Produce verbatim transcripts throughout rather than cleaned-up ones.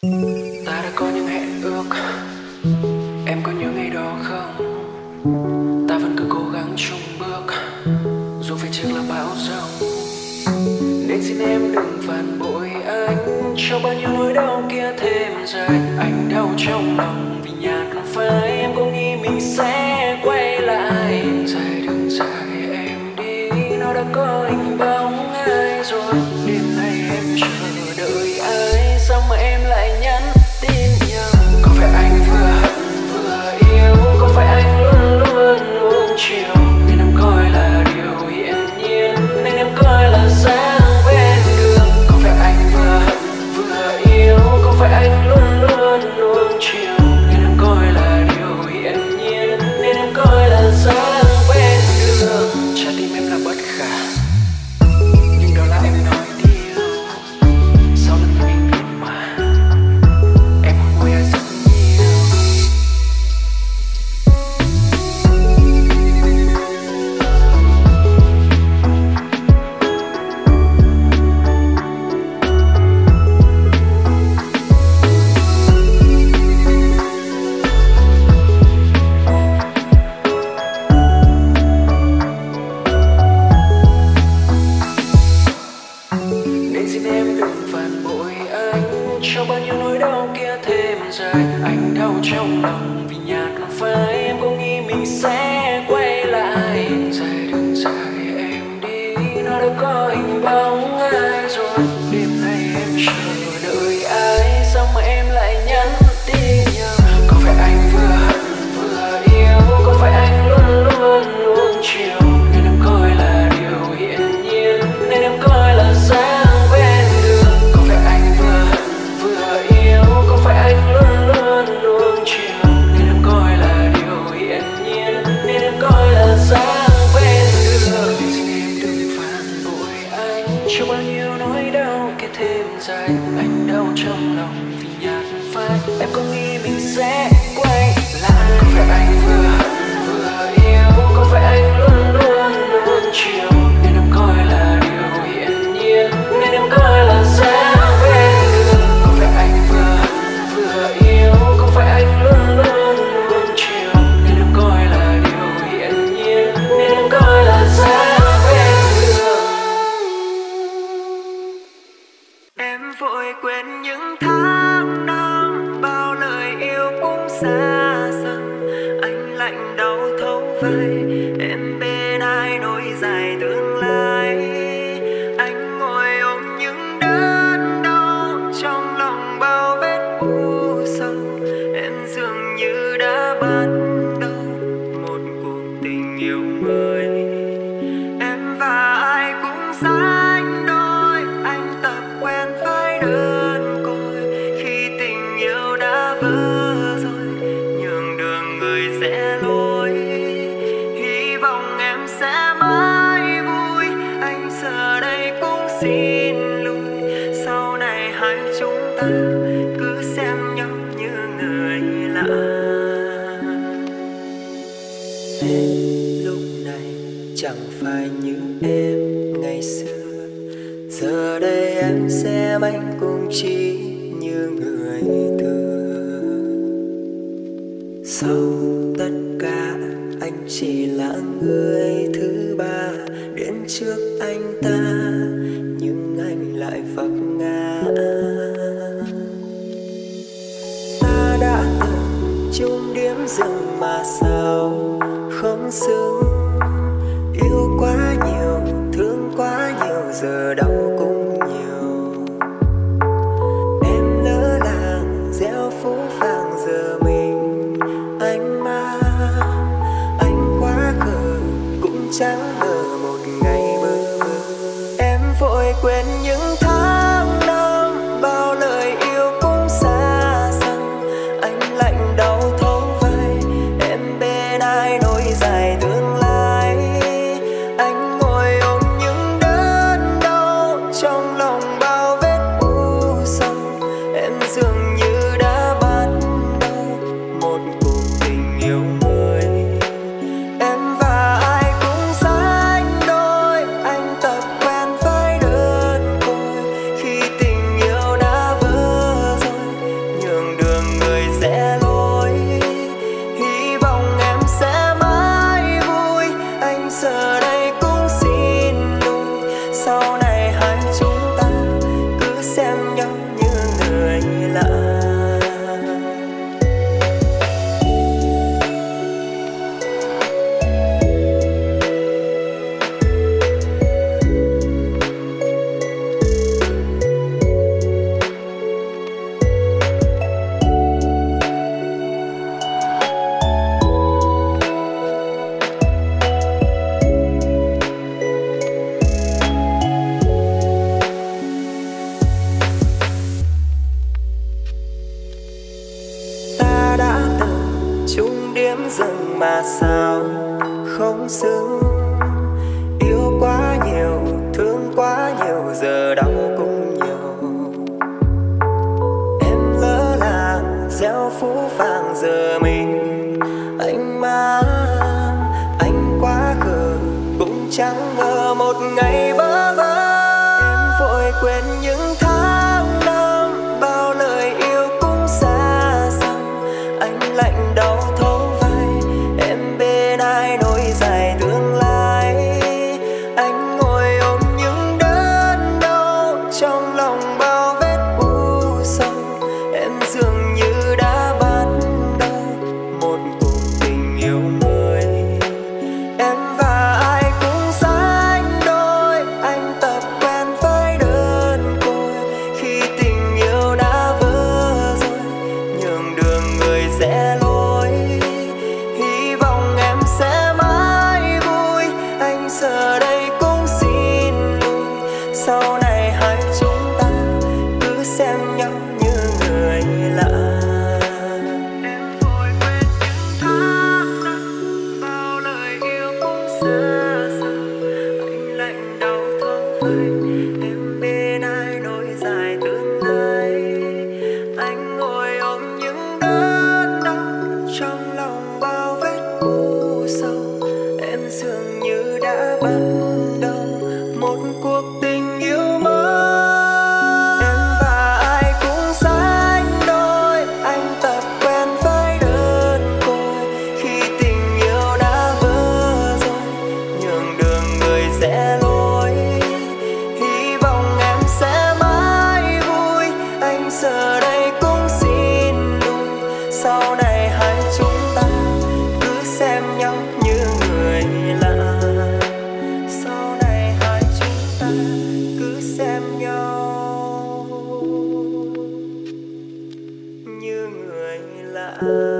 Ta đã có những hẹn ước, em có nhớ ngày đó không? Ta vẫn cứ cố gắng chung bước, dù phải chịu là bão giông. Nên xin em đừng phản bội anh, cho bao nhiêu nỗi đau kia thêm dài. Anh đau trong lòng vì nhạt phai, em có nghĩ mình sẽ quay lại. Dài đừng dài em đi, nó đã có hình bóng ai rồi. Đêm nay em chờ đợi ai, sao mà em lại nhắn tin nhầm? Có phải anh vừa hận vừa yêu, có phải anh luôn luôn nuông chiều, nên em coi là điều hiển nhiên, nên em coi là sáng ven đường. Có phải anh vừa hận vừa yêu, có phải anh luôn luôn nuông chiều, nên em coi là điều hiển nhiên, nên em coi là sáng ven đường. Trái tim em là bất khả, nhưng đó là em nói điều. Sau lưng em im lặng mà em không môi ai rất nhiều. Nên xin em đừng phản bội anh, cho bao nhiêu nỗi đau kia thêm dài. Anh đau trong lòng vì nhạt phai, em có nghĩ mình sẽ quay lại. Dài đừng dài em đi, nó đã có hình bóng ai rồi. Đêm nay em chờ đợi ai, sao mà em lại nhắn tin nhầm? Có phải anh vừa hận vừa yêu, có phải anh luôn luôn nuông chiều, nên em coi là điều hiển nhiên, nên em coi là sáng ven đường. Có phải anh vừa hận vừa yêu, có phải anh luôn luôn nuông chiều, nên em coi là điều hiển nhiên, nên em coi là sáng ven đường. Nên xin em đừng phản bội anh, cho bao nhiêu nỗi đau kia thêm dài. Anh đau trong lòng vì nhạt phai, em có nghĩ mình sẽ quay lại. Có phải anh vừa hận vừa yêu, có phải anh luôn luôn nuông chiều, nên em coi là điều hiển nhiên, nên em coi là sáng ven đường. Có phải anh vừa hận vừa yêu, có phải anh luôn luôn nuông chiều, nên em coi là điều hiển nhiên, nên em coi là sáng ven đường. Em vội quên những tháng năm, bao lời yêu cũng xa dần. Anh lạnh đau thấu vai, em bên ai nối dài tương lai. Anh ngồi ôm những đớn đau, trong lòng bao vết u sầu. Em dường như đã bắt đầu một cuộc tình yêu mới. Em và ai cũng sánh đôi, anh tập quen với đơn côi. Khi tình yêu đã vỡ rồi, nhường đường người rẽ lối. Hy vọng em sẽ mãi vui, anh giờ đây cũng xin lùi. Sau này hai chúng ta cứ xem nhau như người lạ. Em lúc này chẳng phải như em ngày xưa, giờ đây em xem anh cũng chỉ như người thường. Sau tất cả anh chỉ là người thứ ba đến trước anh ta, nhưng anh lại vấp ngã. Ta đã từng chung điểm dừng mà sao không xứng. Yêu quá nhiều, thương quá nhiều, giờ đau cũng nhiều. Em lỡ làng gieo phố vàng, giờ mình anh mang. Anh quá khờ cũng chẳng ngờ một ngày bơ vơ. Em vội quên những tháng năm, bao lời yêu cũng xa dần. Anh lạnh đau thấu vai, em bên ai nối dài tương dừng mà sao không xứng. Yêu quá nhiều, thương quá nhiều, giờ đau cũng nhiều. Em lỡ làng gieo phũ phàng giờ mình anh mang. Anh quá khờ cũng chẳng ngờ một ngày bỡ vỡ. Em vội quên những tháng năm, bao lời yêu cũng xa xăm. Anh lạnh đau thấu vai, em bên ai nối dài tương lai. Anh ngồi ôm những đớn đau, trong lòng bao vết u sầu. Em dường như đã bắt đầu một cuộc tình yêu mới. Em và ai cũng sánh đôi, anh tập quen với đơn côi. Khi tình yêu đã vỡ rồi, nhường đường người rẽ lối. Hy vọng em sẽ mãi vui, anh giờ đây cũng xin lùi. Sau này hai chúng ta cứ xem nhau như người lạ. Em vội quên những tháng năm, bao lời yêu cũng xa xăm. Anh lạnh đau thấu vai, em bên ai nối dài tương lai. Anh ngồi ôm những đớn đau, trong lòng bao vết u sầu. Em dường như đã bắt đầu một cuộc tình yêu mới. Em và ai cũng sánh đôi, anh tập quen với đơn côi. Khi tình yêu đã vỡ rồi, nhường đường người rẽ lối. Hy vọng em sẽ mãi vui, anh giờ đây cũng xin lùi. Sau này hai chúng ta cứ xem nhau như người lạ. Sau này hai chúng ta cứ xem nhau như người lạ.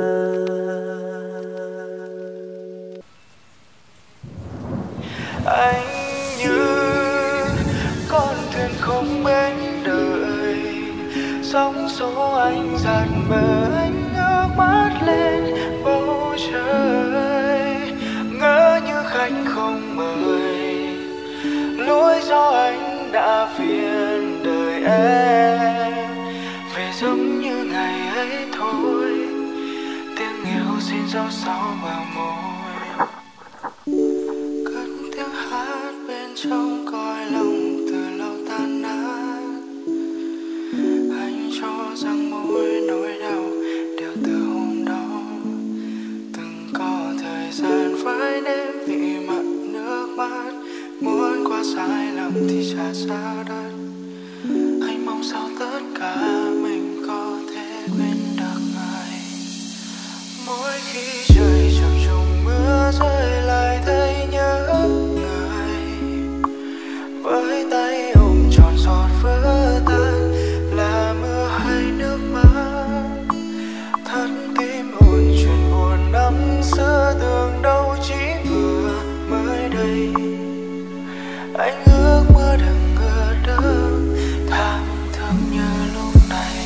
Anh như con thuyền không bến đời, sóng số anh dạt mờ. Anh ngước mắt lên bầu trời, ngỡ như khách không mời. Lối gió anh đã phiền đời em, về giống như ngày ấy thôi. Tiếng yêu xin dấu sau bờ môi, cất tiếng hát bên trong cõi lòng từ lâu tan nát. Anh cho rằng mỗi nỗi đau đều từ hôm đó. Từng có thời gian phải nếm vị mặn nước mắt, muốn qua sai lầm thì trả giá đắt. Anh mong sao tất cả mình có thể quên được người. Mỗi khi trời chập trùng mưa rơi lại thấy nhớ người. Với tay ôm trọn giọt vỡ tan, là mưa hay nước mắt. Thắt tim ôn chuyện buồn năm xưa, tưởng đâu chỉ vừa mới đây. Anh ước mơ đừng ngờ đâu, thảm thương như lúc này.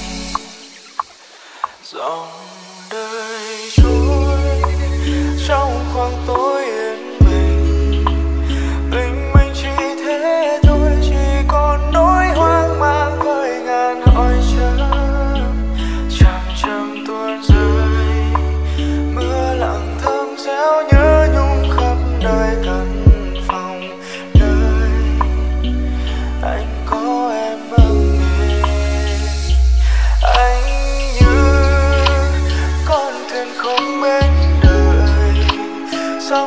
Dòng đời trôi trong khoảng tối yên bình, bình minh chỉ thế thôi. Chỉ còn nỗi hoang mang với ngàn hỏi chờ, chậm chậm tuôn rơi. Mưa lặng thơm réo nhớ nhung khắp nơi căn phòng nơi anh có em bằng nghề. Anh như con thuyền không bến đời, sóng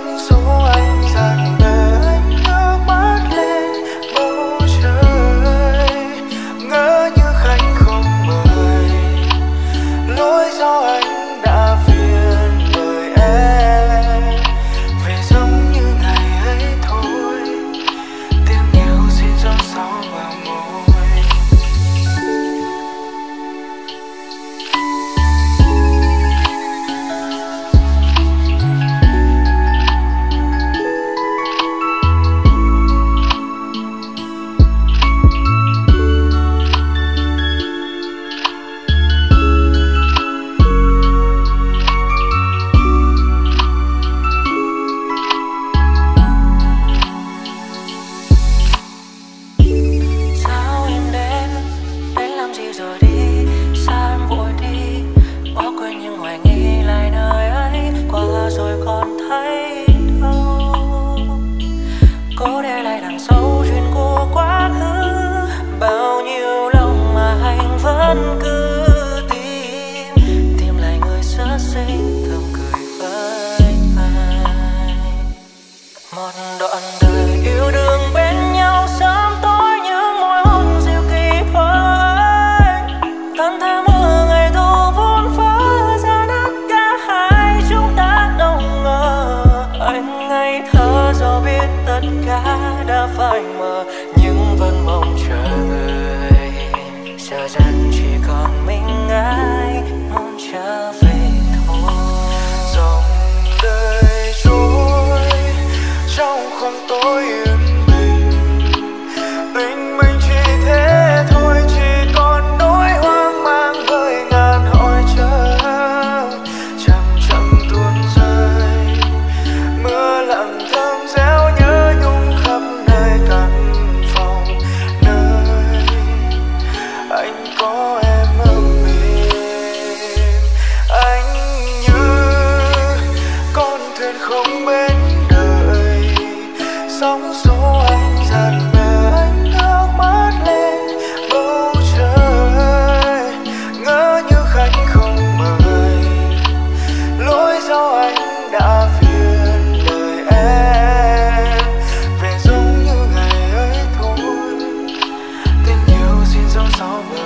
ta mơ ngày thu vun phá ra nát cả hai chúng ta đâu ngờ. Anh ngây thơ do biết tất cả đã phai mờ nhưng vẫn mong chờ người. Giờ dần chỉ còn mình ai muốn trở về thôi. Dòng đời trôi trong khoảng tối yên bình, tình mình chỉ thế thôi, chỉ còn nỗi hoang mang với ngàn hỏi chờ. Chậm chậm tuôn rơi mưa lặng thơm réo nhớ nhung khắp nơi căn phòng nơi anh có em ấm êm. Anh như con thuyền không bến đời, sóng số anh dạt mờ, anh nước mắt lên bầu trời. Ngỡ như khách không mời, lối do anh đã phiền đời em. Về giống như ngày ấy thôi, tình yêu xin dấu sau bờ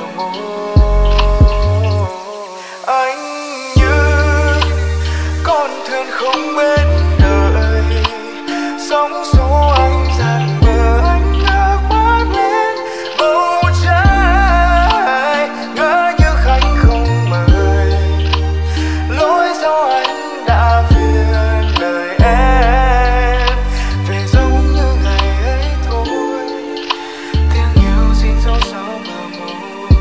môi. Anh như con thuyền không bến đời, sóng số anh dạt mờ, anh nước mắt lên bầu trời. Ngỡ như khách không mời, lối do anh đã phiền đời em. Về giống như ngày ấy thôi, tiếng yêu xin dấu sau bờ môi.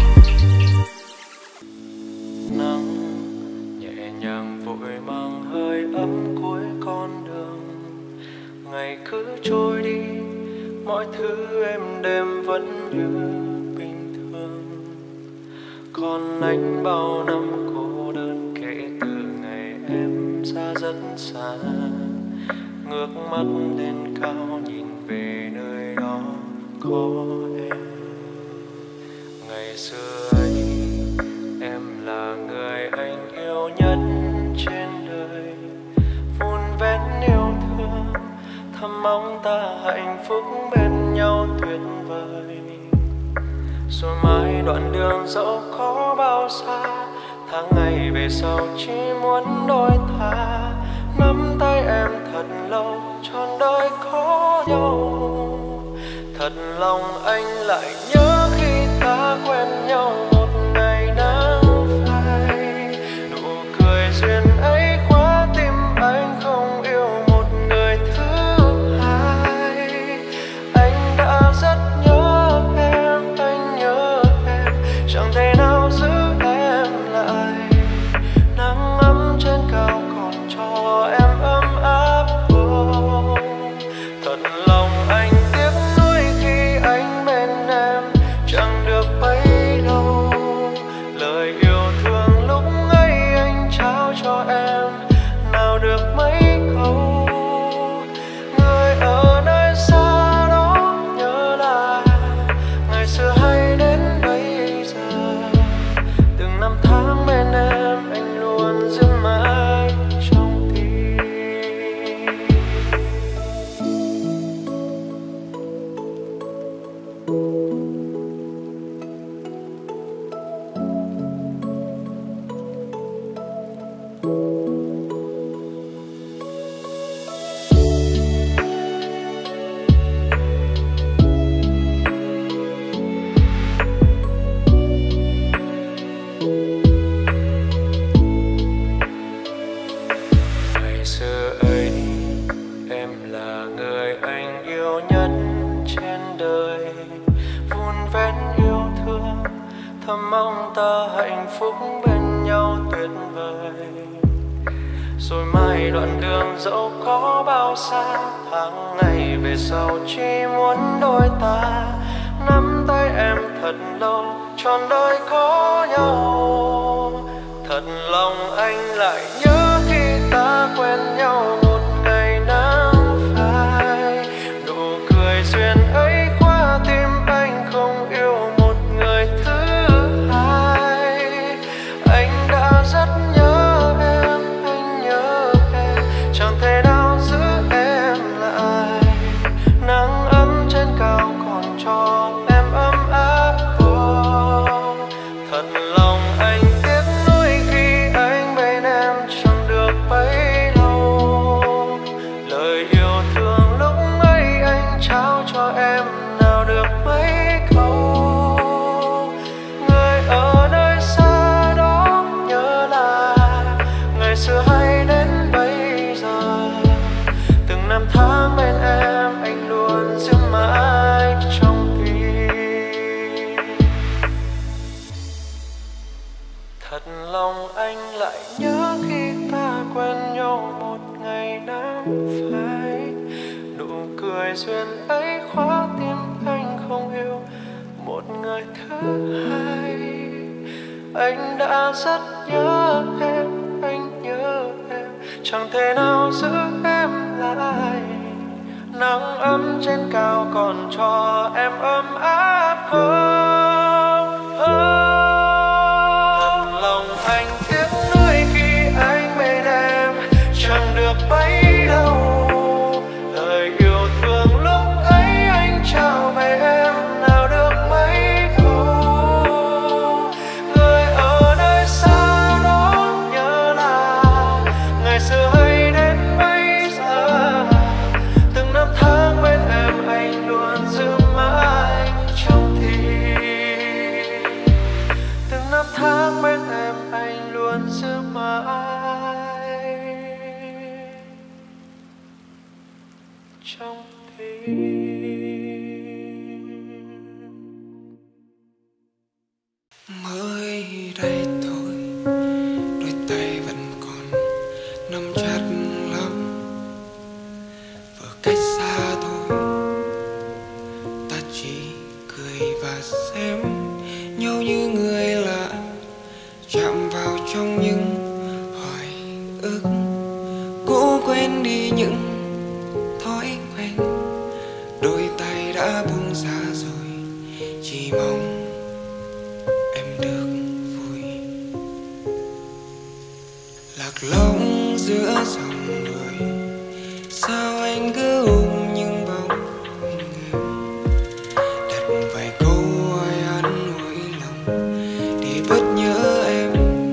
Nắng nhẹ nhàng vội mang hơi ấm cuối con đường. Ngày cứ trôi đi, mọi thứ êm đềm vẫn như bình thường. Còn anh bao năm cô đơn kể từ ngày em xa rất xa. Ngước mắt lên cao nhìn về nơi đó có em. Ngày xưa ấy em là người anh yêu nhất trên đời. Vun vén yêu thương, thầm mong ta hạnh phúc bên nhau tuyệt vời. Rồi mai đoạn đường dẫu có bao xa, tháng ngày về sau chỉ muốn đôi ta. Nắm tay em thật lâu, trọn đời có nhau. Thật lòng anh lại nhớ khi ta quen nhau một ngày nắng phai. Nụ cười duyên ấy khóa tim anh không yêu một người thứ hai. Anh đã rất nhớ em, anh nhớ em, chẳng thể nào giữ em lại. Nắng ấm trên cao còn cho em ấm áp vô. Thật lòng anh tiếc nuối khi anh bên em chẳng được bấy lâu. Lời yêu thương lúc ấy anh trao cho em nào được mấy câu. Người ở nơi xa đó nhớ là ngày xưa hay đến bây giờ. Từng năm tháng bên em anh luôn giữ mãi trong tim. Ngày xưa ấy em là người anh yêu nhất trên đời. Vun vén yêu thương, thầm mong ta hạnh phúc bên nhau tuyệt vời. Rồi mai đoạn đường dẫu có bao xa, tháng ngày về sau chỉ muốn đôi ta. Nắm tay em thật lâu, trọn đời có nhau. Thật lòng anh lại nhớ khi ta quen nhau một ngày nắng phai. Nụ cười duyên ấy khóa tim anh không yêu một người thứ hai. Anh đã rất nhớ em, anh nhớ em, chẳng thể nào giữ em lại. Nắng ấm trên cao còn cho em ấm áp vô. Thật lòng lòng anh tiếc nuối khi anh bên em chẳng được bấy lâu. Lời yêu thương lúc ấy anh trao cho em nào được mấy câu. Người ở nơi xa đó nhớ là ngày xưa hay đến bây giờ. Từng năm tháng bên em anh luôn giữ mãi trong tim. Thật lòng anh lại nhớ khi ta quen nhau một ngày nắng phai. Nụ cười duyên ấy khóa tim anh không yêu một người thứ hai. Anh đã rất nhớ em, anh nhớ em, chẳng thể nào giữ em lại. Nắng ấm trên cao còn cho em ấm áp không? Thật lòng anh tiếc nuối khi anh bên em chẳng được bấy lâu. Lời yêu thương lúc ấy anh trao về em nào được mấy câu. Người ở nơi xa đó nhớ là ngày xưa hay đến bây giờ. Từng năm tháng bên em anh luôn giữ mãi trong tim. Từng năm tháng bên em anh luôn giữ mãi trong tim. Mới đây thôi, đôi tay vẫn còn nắm chặt lắm. Vừa cách xa thôi, ta chỉ cười và xem nhau như người lạ, chạm vào trong những hồi ức, cố quên đi những thói quen. Đôi tay đã buông ra rồi, chỉ mong em được vui. Lạc lõng giữa dòng người, sao anh cứ ôm những bóng hình em. Đặt vài câu hỏi an ủi lòng để bớt nhớ em.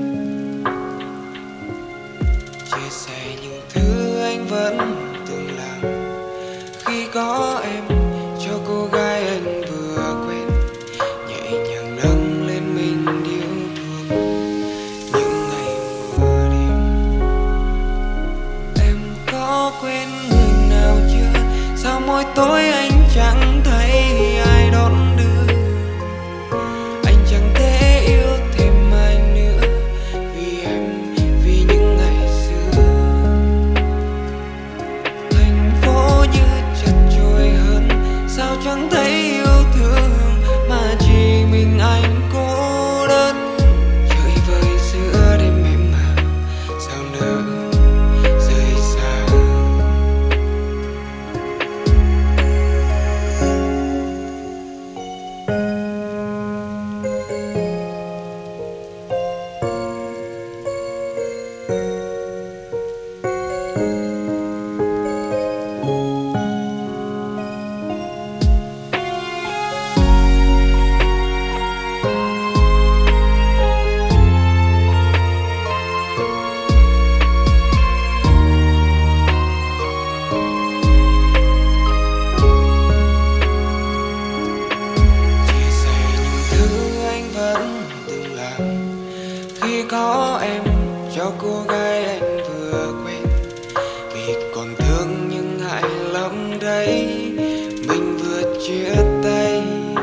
Chia sẻ những thứ anh vẫn từng làm khi có em, cho cô gái anh vừa quen. Nhẹ nhàng nâng lên mình yêu thương những ngày mưa đêm. Em có quên người nào chưa? Sao mỗi tối anh chẳng thấy ai đón đưa. Anh chẳng thể yêu thêm ai nữa vì em, vì những ngày xưa. Thành phố như chật chội hơn, sao chẳng thấy yêu thương mà chỉ mình anh cô đơn. Trời vơi giữa đêm em mà sao nỡ rời xa. Chia sẻ những thứ anh vẫn từng làm khi có em, cho cô gái anh vừa quen. Vì còn thương nhưng ngại lắm đấy, mình vừa chia tay.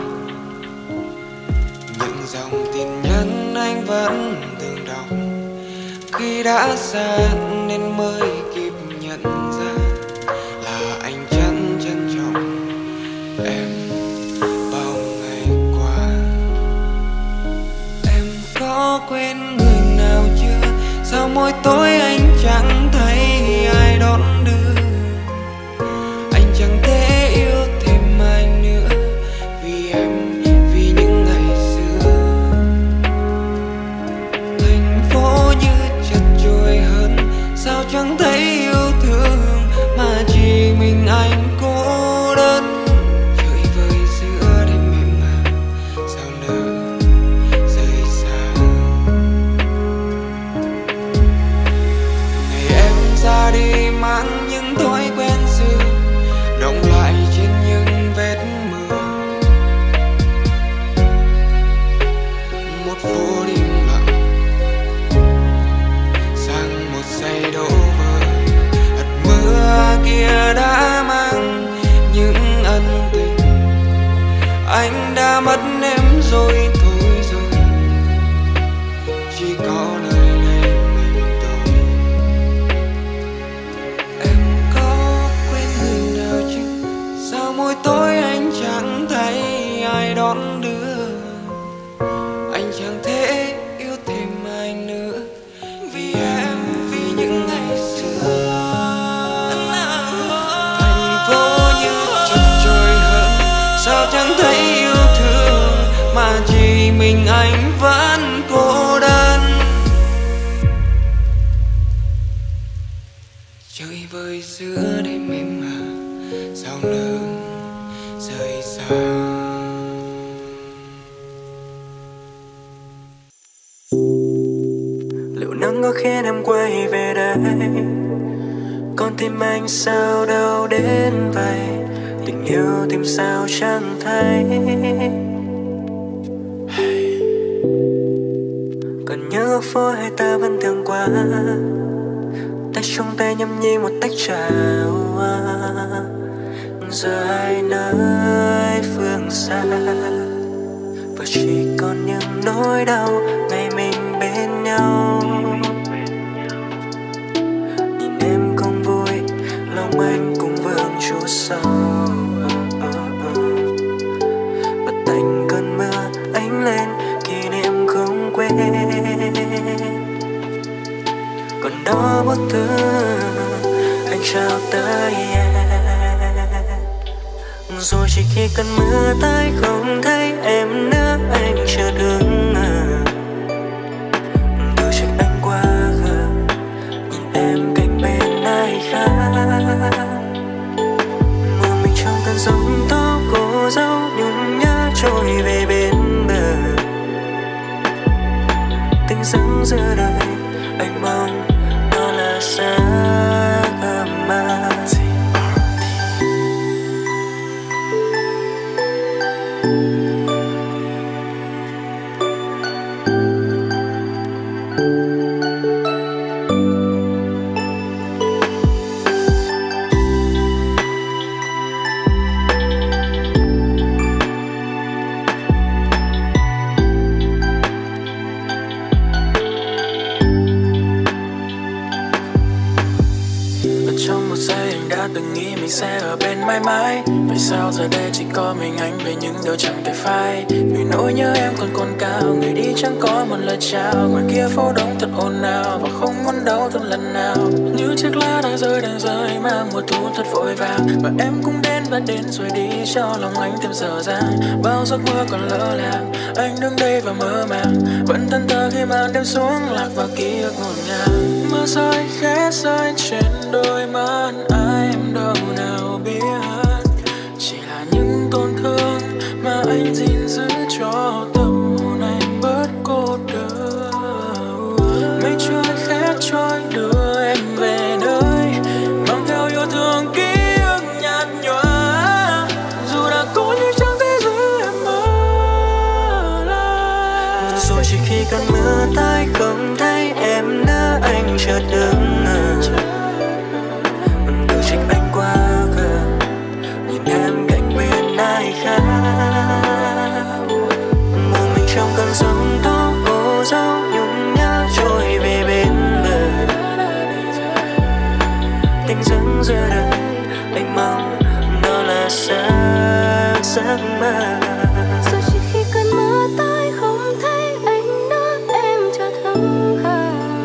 Những dòng tin nhắn anh vẫn từng đọc khi đã xa nên mới kịp nhận ra là anh chẳng trân trọng em bao ngày qua. Em có quên người nào chưa? Sao mỗi tối anh chẳng thấy ai đón đưa. Anh chẳng thể yêu thêm ai nữa vì em, vì những ngày xưa. Thành phố như chật chội hơn, sao chẳng thấy yêu thương mà chỉ mình anh cô đơn. Trời vơi giữa đêm em mà sao nỡ rời xa. chỉ có nơi đây mình tôi. Em có quên người nào chứ? Sao mỗi tối anh chẳng thấy ai đón đưa? Anh chẳng thể yêu thêm ai nữa vì em, vì những ngày xưa. Thành phố như chật trội hơn, sao chẳng thấy yêu thương mà chỉ mình anh vẫn cô đơn. Chơi vơi giữa đêm êm ả, sao nỡ rời xa. Liệu nắng có khiến em quay về đây? Con tim anh sao đau đến vậy? Tình yêu tìm sao chẳng thấy. Còn nhớ góc phố hay ta vẫn thường qua, tay trong tay nhâm nhi một tách trà. Giờ hai nơi phương xa, và chỉ còn những nỗi đau ngày mình bên nhau. Nhìn em không vui, lòng anh cũng vương chút sâu. Bật tạnh cơn mưa ánh lên kỷ niệm không quên. Còn đó bức thư anh trao tới em. Rồi chỉ khi cơn mưa tới không thấy em nữa, anh chợt hững hờ. Tự trách anh quá khờ, nhìn em cạnh bên ai khác. Một mình trong cơn giông tố cô dâu nhung nhớ trôi về bên bờ. Tình dưng giữa đời anh mong đó là giấc mơ. Từng nghĩ mình sẽ ở bên mãi mãi, vậy sao giờ đây chỉ có mình anh về những điều chẳng thể phai. Vì nỗi nhớ em còn còn cao, người đi chẳng có một lời chào. Ngoài kia phố đông thật ồn ào và không muốn đâu thật lần nào. Như chiếc lá đang rơi đang rơi mà mùa thu thật vội vàng. Và em cũng đến và đến rồi đi cho lòng anh thêm dở dang. Bao giấc mơ còn lỡ làng, anh đứng đây và mơ màng, vẫn thân thờ khi màn đêm xuống lạc vào ký ức ngổn ngang. Mưa rơi khẽ rơi trên đôi mắt ai em đâu nào biết, chỉ là những tổn thương mà anh gìn giữ cho tâm hồn anh bớt cô đơn. Mây trôi khẽ trôi đưa em về nơi, mang theo yêu thương ký ức nhạt nhòa. Dù đã cố nhưng chẳng thể giữ em ở lại. Rồi chỉ khi cơn mưa tới không thấy em nữa, anh chợt đứng ngờ. Tự trách anh quá khờ, nhìn em cạnh bên ai khác. Một mình trong cơn giông tố cô dâu nhung nhớ trôi về bên bờ. Tình dưng giữa đời anh mong đó là giấc giấc mơ. Rồi chỉ khi cơn mưa tới không thấy anh nữa, em chợt hững hờ.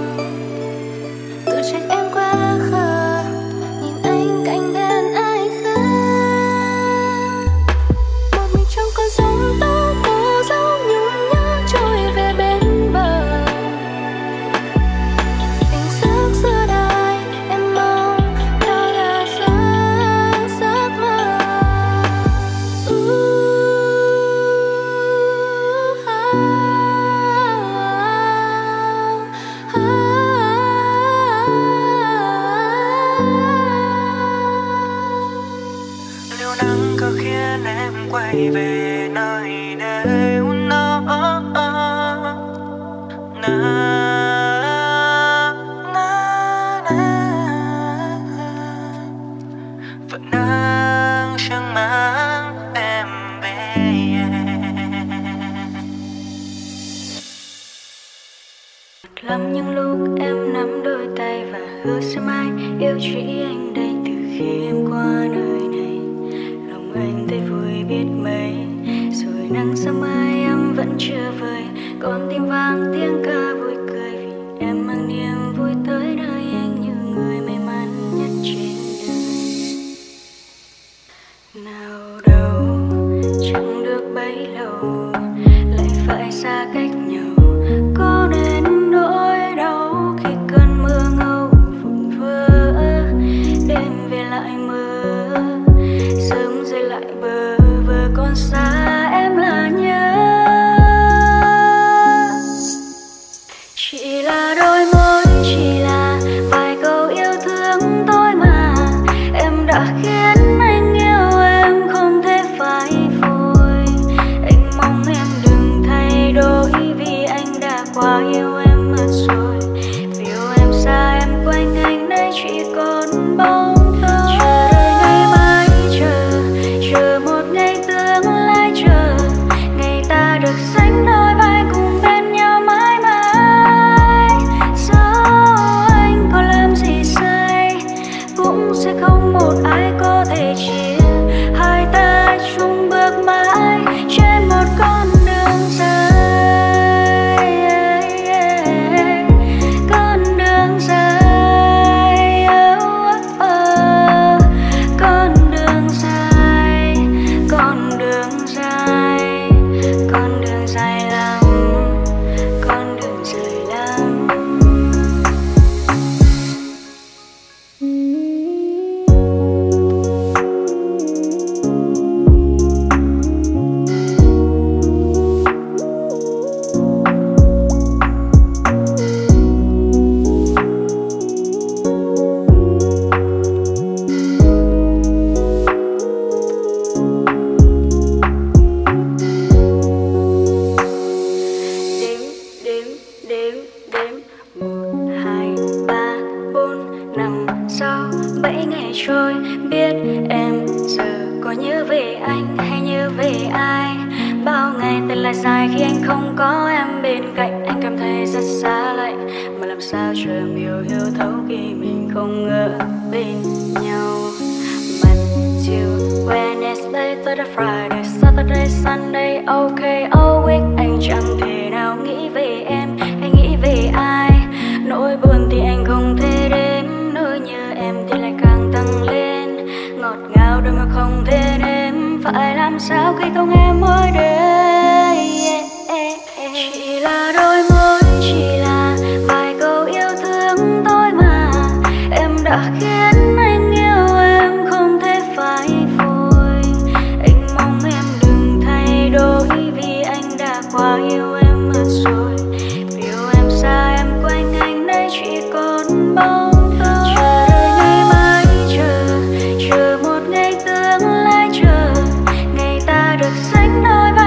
Tự trách em quá khờ, nhìn anh cạnh bên ai khác. Một mình trong cơn giông tố cô dâu nhung nhớ trôi về bên bờ. Tình giấc giữa đời em mong đó là giấc giấc mơ. Ooh. Lắm những lúc em nắm đôi tay và hứa sẽ mãi yêu chỉ anh đây. Từ khi em qua nơi này, lòng anh thấy vui biết mấy. Rồi nắng sớm mai em vẫn chưa vời, còn tim vang tiếng ca vui cười. Vì em mang niềm vui tới nơi anh như người may mắn nhất trên đời. Nào đâu chẳng được bấy lâu, lại phải xa cách nhau. Có nên nỗi đau khi cơn mưa ngâu vụn vỡ, đêm về lại mơ, sớm rơi lại bờ vơ còn xa em là nhớ. Chỉ là đôi môi, chỉ là vài câu yêu thương thôi mà em đã khiến anh yêu em không thể phai phôi. Anh mong em đừng thay đổi vì anh đã quá yêu em mất rồi. Vì yêu em xa em quanh anh đây chỉ còn bóng tối. Chờ đợi ngày mai, chờ chờ một ngày tương lai, chờ ngày ta được sánh đôi vai cùng bên nhau mãi mãi. Dẫu anh có làm gì sai cũng sẽ không một ai có thể chia hai ta chung bước mãi trên một con đường dài. Con đường dài, oh, oh, oh. Con đường dài, con đường dài, con đường dài lắm, con đường dài lắm. Đếm, đếm, đếm, đếm. Một, hai, ba, bốn, năm, sáu, bảy ngày trôi. Biết em giờ có nhớ về anh hay nhớ về ai. Bao ngày thật là dài khi anh không có em bên cạnh. Anh cảm thấy rất xa lạnh, mà làm sao cho em hiểu hiểu thấu khi mình không ở bên nhau. Monday, Wednesday, Thursday, Friday, Saturday, Sunday, okay, all week. Anh chẳng thể nào nghĩ về em hay nghĩ về ai. Nỗi buồn thì anh không thể đếm, nỗi nhớ em thì lại càng tăng lên. Ngọt ngào đôi mà không thể nếm, phải làm sao khi không em mỗi đêm. Chỉ là đôi môi, chỉ là vài câu yêu thương thôi mà em đã khiến anh yêu em không thể phai phôi. Anh mong em đừng thay đổi vì anh đã quá yêu em mất rồi. Vì yêu em xa em quanh anh đây chỉ còn bóng tối. Chờ đợi ngày mai, chờ chờ một ngày tương lai, chờ ngày ta được sánh đôi vai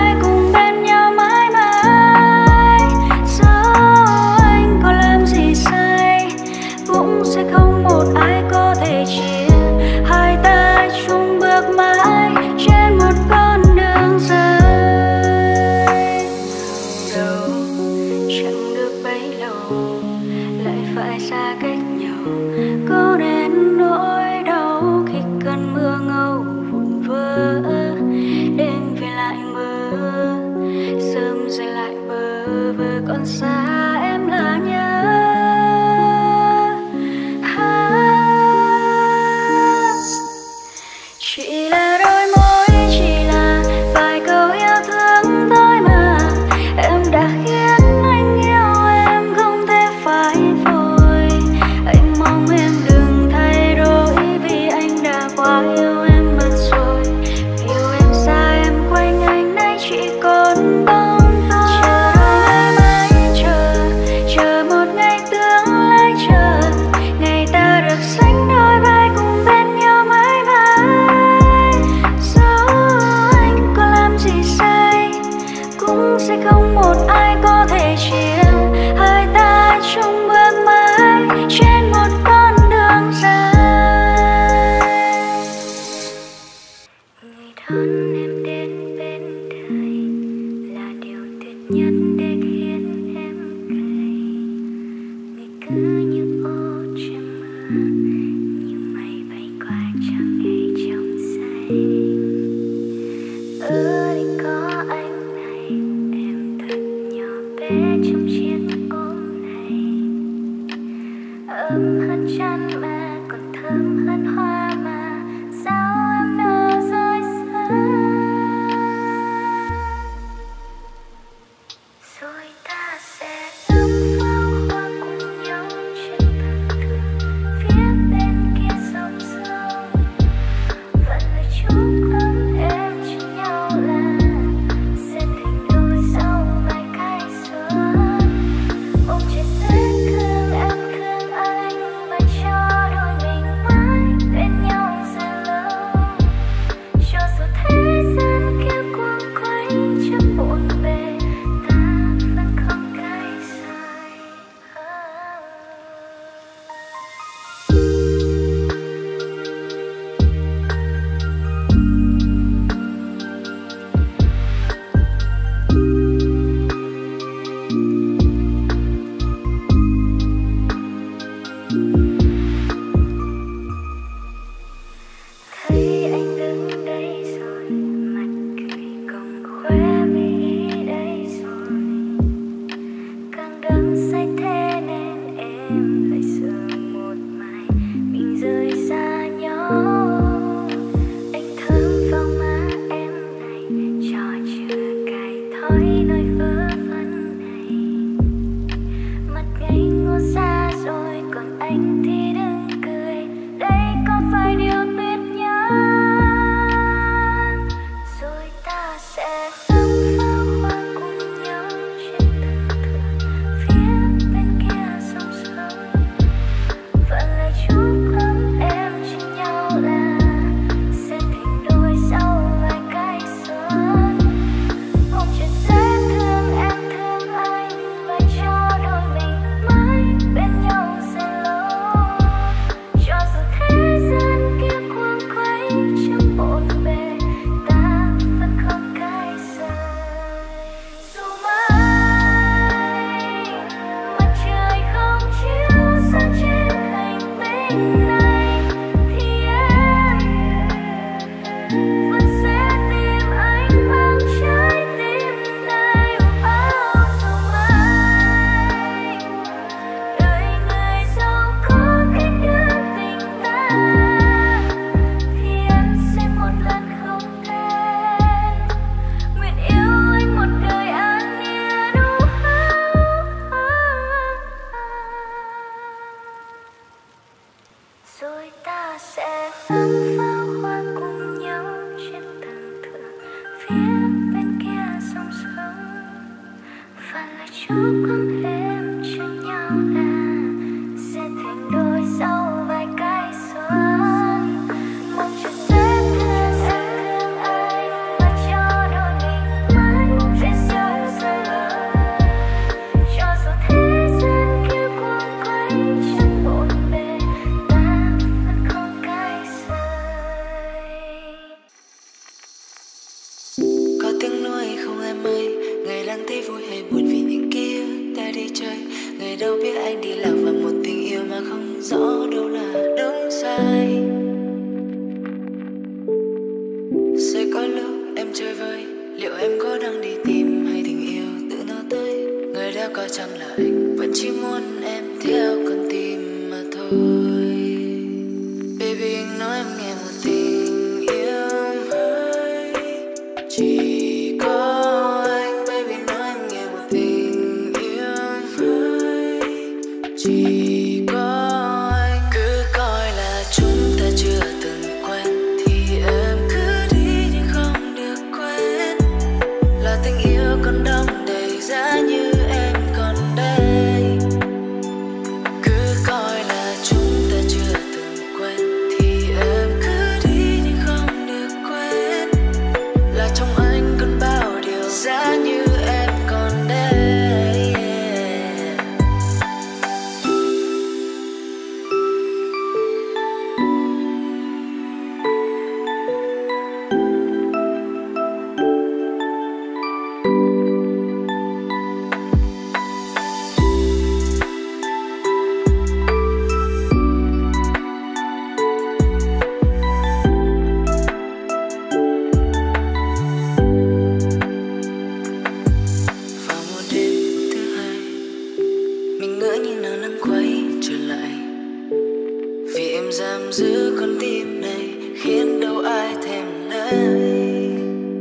ngỡ như nào nắng quay trở lại, vì em giam giữ con tim này khiến đâu ai thèm lấy.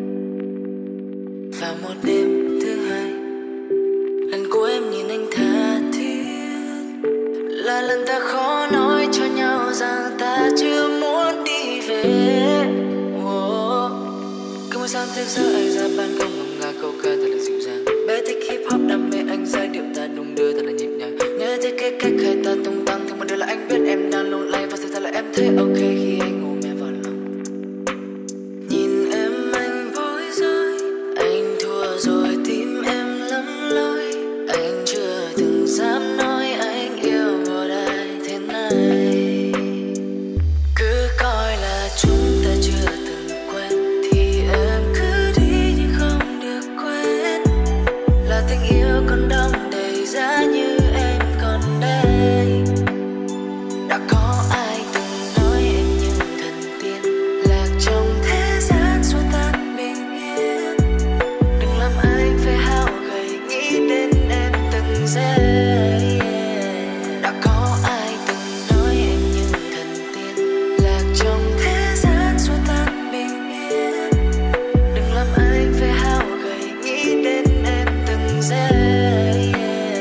Vào một đêm thứ hai, lần cuối em nhìn anh tha thiết, là lần ta khó nói cho nhau rằng ta chưa muốn đi về. Oh. Cứ mỗi sáng thức giấc anh ra ban công ngâm nga câu ca thật là dịu dàng. Bé thích hip hop đam mê anh giai điệu ta đung đưa thật là nhịp nhàng. Nhớ thấy cái cách hai ta tung tăng thì một điều là anh biết em đang lung lay, và sự thật là em thấy ok khi anh ôm em vào lòng. Nhìn em anh bối rối, anh thua rồi tim em lắm lối. Anh chưa từng dám nói anh yêu một ai thế này. Cứ coi là chúng ta chưa từng quen thì em cứ đi nhưng không được quên. Là tình yêu còn đong đầy giá như em còn đây. Đã có ai từng nói em như thần tiên, lạc trong thế gian xua tan bình yên. Đừng làm anh phải hao gầy nghĩ đến em từng giây. Đã có ai từng nói em như thần tiên, lạc trong thế gian xua tan bình yên. Đừng làm anh phải hao gầy nghĩ đến em từng giây.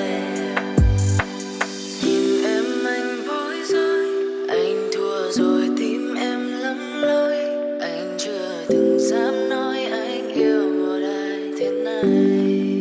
Nhìn em anh bối rối, anh thua rồi tim em lắm lối. Anh chưa từng dám nói anh yêu một ai thế này.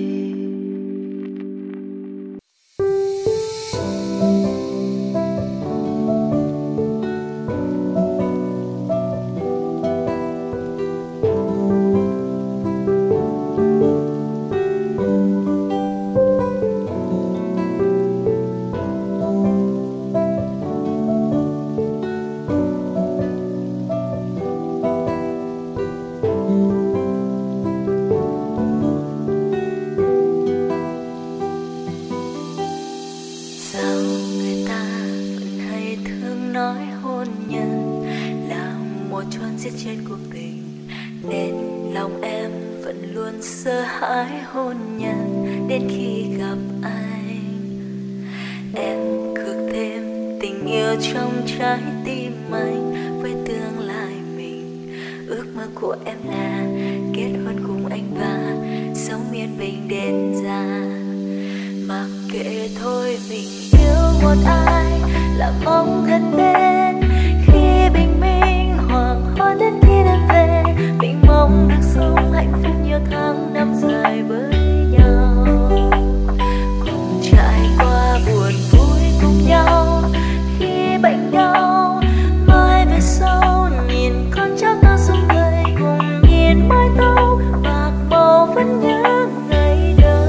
Sao người ta vẫn hay thường nói hôn nhân là một chốn giết chết cuộc tình, nên lòng em vẫn luôn sợ hãi hôn nhân đến khi gặp anh. Em khước thêm tình yêu trong trái tim anh với tương lai mình. Ước mơ của em là kết hôn cùng anh và sống yên bình đến già. Mặc kệ thôi mình yêu một ai là mong gần bên, khi bình minh hoàng hôn đến khi em về. Mình mong được sống hạnh phúc nhiều tháng năm dài với nhau, cùng trải qua buồn vui cùng nhau. Khi bệnh đau mai về sau nhìn con cháu ta sum vầy, cùng nhìn mái tóc bạc màu vẫn nhớ ngày đầu.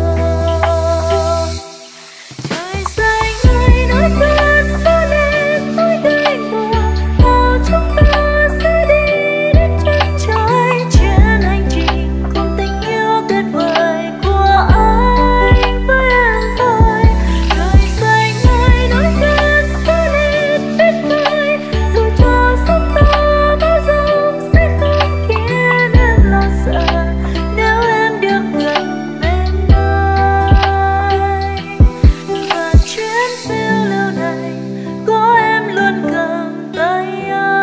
Trời xanh ơi nói cơn gió lên tôi đầy buồn, nào chúng ta sẽ đi đến chân trời. Trên hành trình cùng tình yêu tuyệt vời của anh với em thôi. Trời xanh ơi nói cơn gió lên biết bơi, dù cho sóng to bão giông sẽ không khiến em lo sợ nếu em được gần bên anh. Và chuyến phiêu lưu này có em luôn cầm tay anh.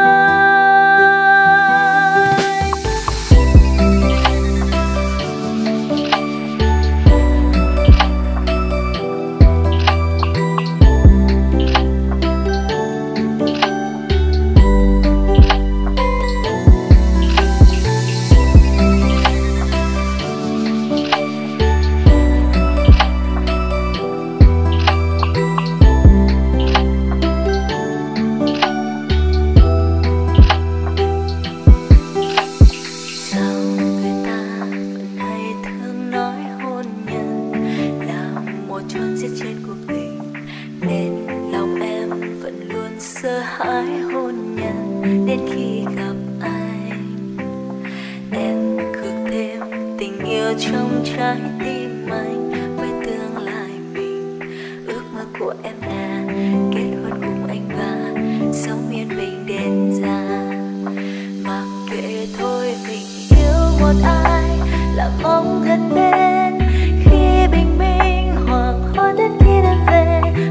Sao người ta vẫn hay thường nói hôn nhân là một chốn giết chết cuộc tình, nên lòng em vẫn luôn sợ hãi hôn nhân đến khi gặp anh. Em khước thêm tình yêu trong trái tim anh với tương lai mình. Ước mơ của em là kết hôn cùng anh và sống yên bình đến già. Mặc kệ thôi mình yêu một ai là mong gần bên, khi bình minh hoàng hôn đến khi em về.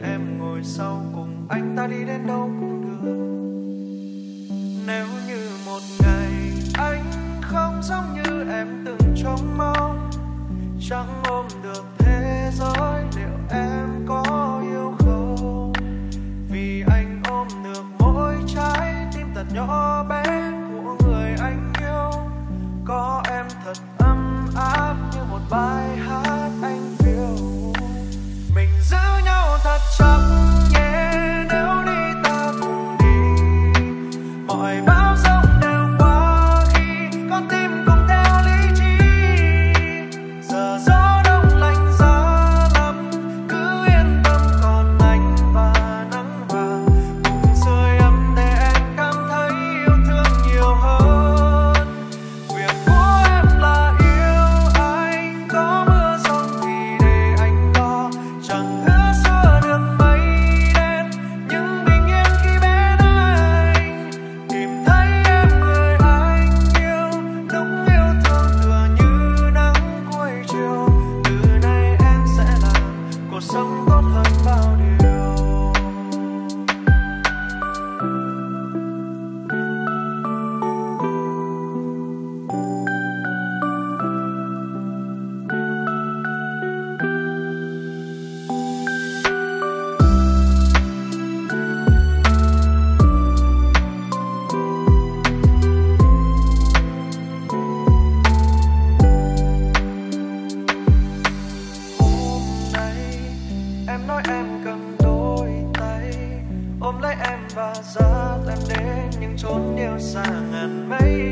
em ngồi sau cùng anh, ta đi đến đâu cũng được. Nếu như một ngày anh không giống như em từng trông mong, chẳng ôm được thế giới, liệu em có yêu không? Vì anh ôm được mỗi trái tim thật nhỏ bé của người anh yêu. Có em thật ấm áp như một bài hát anh phiêu. Mình giữ nhau thật chặt nhé, nếu đi ta cùng đi. Mọi bão giông đều qua khi con tim cùng theo lý trí. Giờ gió đông lạnh giá lắm, cứ yên tâm còn anh và nắng vàng cùng sưởi ấm để em cảm thấy yêu thương nhiều hơn. Việc của em là yêu anh, có mưa giông thì để anh lo, chẳng hứa xua được mây đen nhưng bình yên khi bên anh. Tìm thấy em người anh yêu, lúc yêu thương tựa như nắng cuối chiều. Từ nay em sẽ làm cuộc sống tốt hơn bao điều. Hôm nay em nói em cần đôi tay, ôm lấy em và dắt em đến những chốn yêu xa ngàn mây.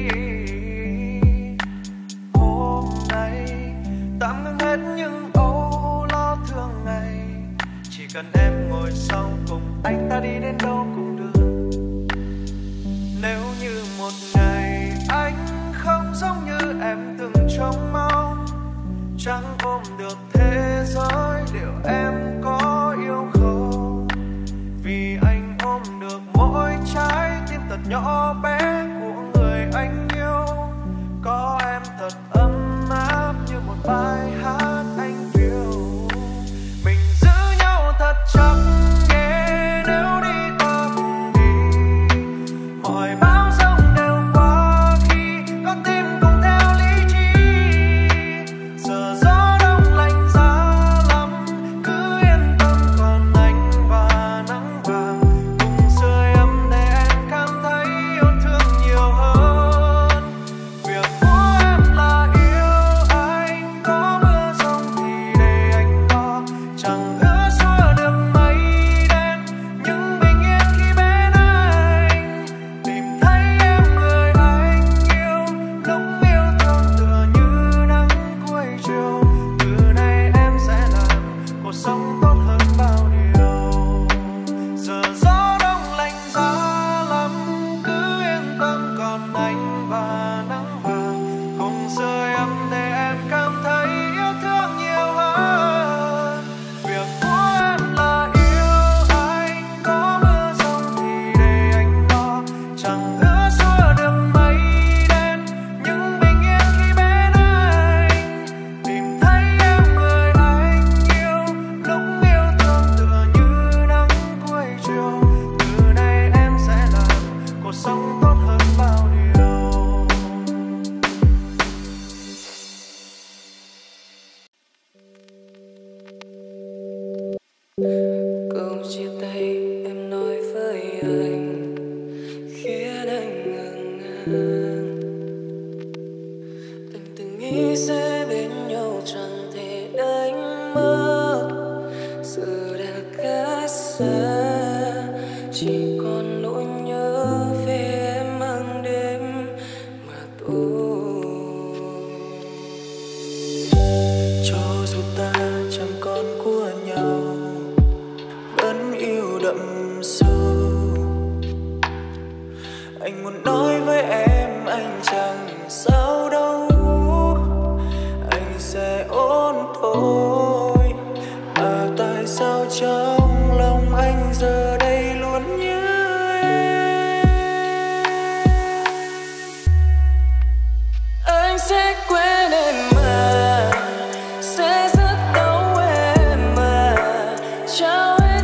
Hôm nay tạm ngưng hết những âu lo thường ngày, chỉ cần em ngồi sau cùng anh, ta đi đến đâu cũng được. Nếu như một ngày anh không giống như em từng trông mong, chẳng ôm được thế giới, liệu em có yêu không? Vì anh ôm được mỗi trái tim thật nhỏ bé của người anh yêu. Có em thật ấm áp như một bài hát anh phiêu. Mình giữ nhau thật chặt nhé, nếu đi ta cùng đi. Mọi bão giông đều qua khi con tim cùng theo lý trí. Giờ gió đông lạnh giá lắm, cứ yên tâm còn anh và nắng vàng cùng sưởi ấm để em cảm thấy yêu thương nhiều hơn. Việc của em là yêu anh, có mưa giông thì để anh lo, chẳng hứa xua được mây đen nhưng bình yên khi bên anh. Tìm thấy em người anh yêu, lúc yêu thương tựa như nắng cuối chiều. Từ nay em sẽ làm cuộc sống tốt hơn bao điều. Giờ gió đông lạnh giá lắm, cứ yên tâm còn anh và nắng vàng cùng sưởi ấm để em cảm thấy yêu thương nhiều hơn. Việc của em là yêu anh, có mưa giông thì để anh lo, chẳng hứa xua được mây đen nhưng bình yên khi bên anh. Tìm thấy em người anh yêu, lúc yêu thương tựa như nắng cuối chiều. Từ nay em sẽ làm cuộc sống tốt hơn bao điều. Câu chia tay em nói với anh khiến anh ngỡ ngàng. Từng từng nghĩ sẽ bên nhau chẳng thể đánh mất, giờ đã cách xa, chỉ còn nỗi nhớ về em mang đêm mà thôi. Cho dù ta chẳng còn của nhau, vẫn yêu đậm sâu. Anh muốn nói với em anh chẳng sao đâu, anh sẽ ổn thôi. Mà tại sao trong lòng anh giờ đây luôn nhớ em? Anh sẽ quên em mà, sẽ rất đau em mà, trao em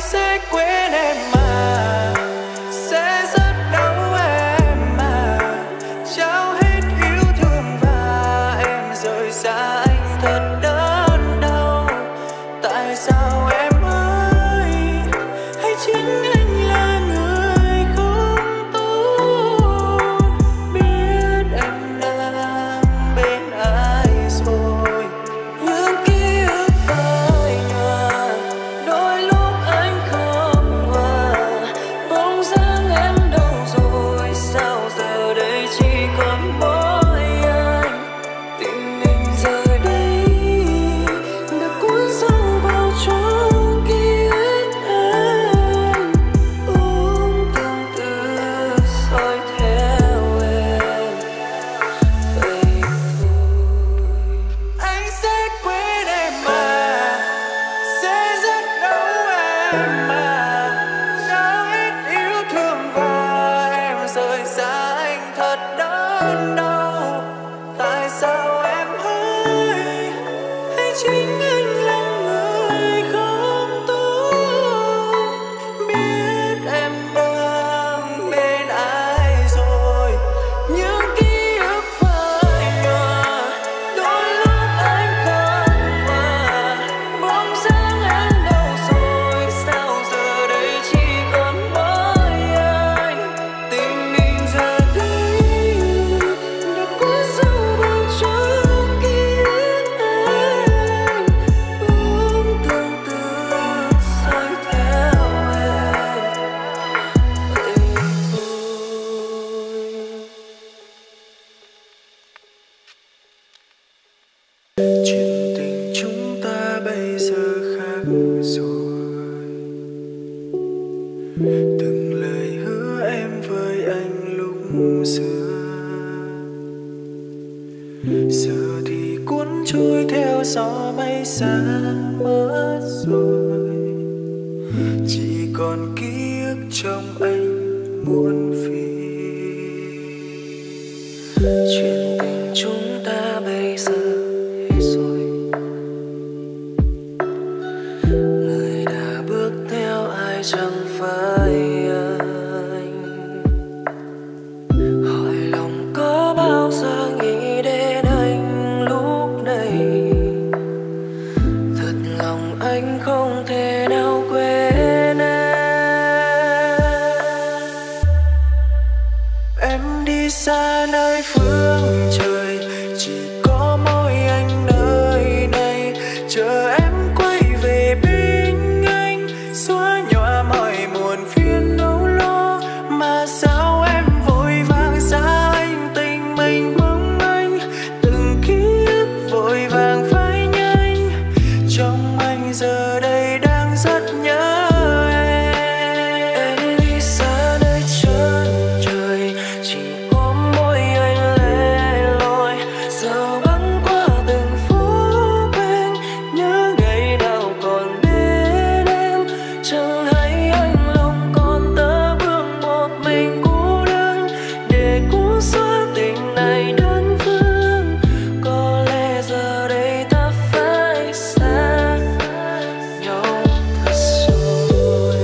sẽ quên em mà, sẽ rất đau em mà, trao hết yêu thương và em rời xa anh thật đớn đau. Tại sao em ơi, hay chính anh là người không tốt, biết em đang bên ai rồi. Những ký ức phai nhòa, đôi lúc anh không hòa, bóng dáng em đâu rồi, sao giờ đây chỉ còn mỗi anh. Tình mình giờ đây đã cuốn sâu vào trong ký ức anh, ôm từng từ dõi theo em vậy thôi. Anh sẽ quên em mà, sẽ rất đau em mà, trao hết yêu thương và em rời xa anh thật đớn đau. Tại sao em ơi, hay chính anh là người không tốt, biết em đang bên ai rồi. Những ký ức phai nhòa, đôi lúc anh không hòa, bóng dáng em đâu rồi, sao giờ đây chỉ còn mỗi anh. Tình mình giờ đây đã cuốn sâu vào trong ký ức anh, ôm từng từ dõi theo em vậy thôi. Chuyện tình chúng ta bây giờ khác rồi, từng lời hứa em với anh lúc xưa giờ thì cuốn trôi theo gió bay xa mất rồi. Chỉ còn ký ức trong anh muộn phiền. Chuyện tình chúng ta bây giờ hết rồi, người đã bước theo ai chẳng phải anh. Hỏi lòng có bao giờ nghĩ đến anh lúc này, thật lòng anh không thể nào quên em. Em đi xa nơi phương trời, chỉ có mỗi anh nơi này, chờ em quay về bên anh, xóa nhòa mọi muộn phiền âu lo. Mà sao em vội vàng xa anh, tình mình mong manh, từng ký ức vội vàng phai nhanh. Trong anh giờ đây đang rất nhớ em. Em đi xa nơi chân trời, chỉ có mỗi anh lẻ loi, giờ băng qua từng phố bên, nhớ ngày nào còn bên em. Chẳng hay anh lòng còn tơ vương một mình cô đơn, để cố xóa tình này đơn phương. Có lẽ giờ đây ta phải xa nhau thật rồi.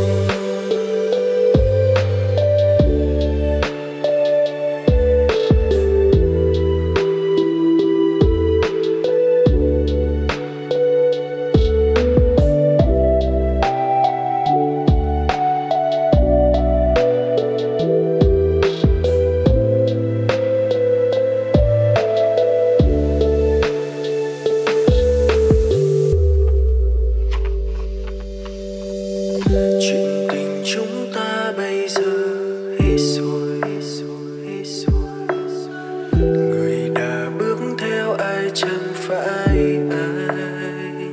Chuyện tình chúng ta bây giờ hết rồi, hết rồi. Người đã bước theo ai chẳng phải anh.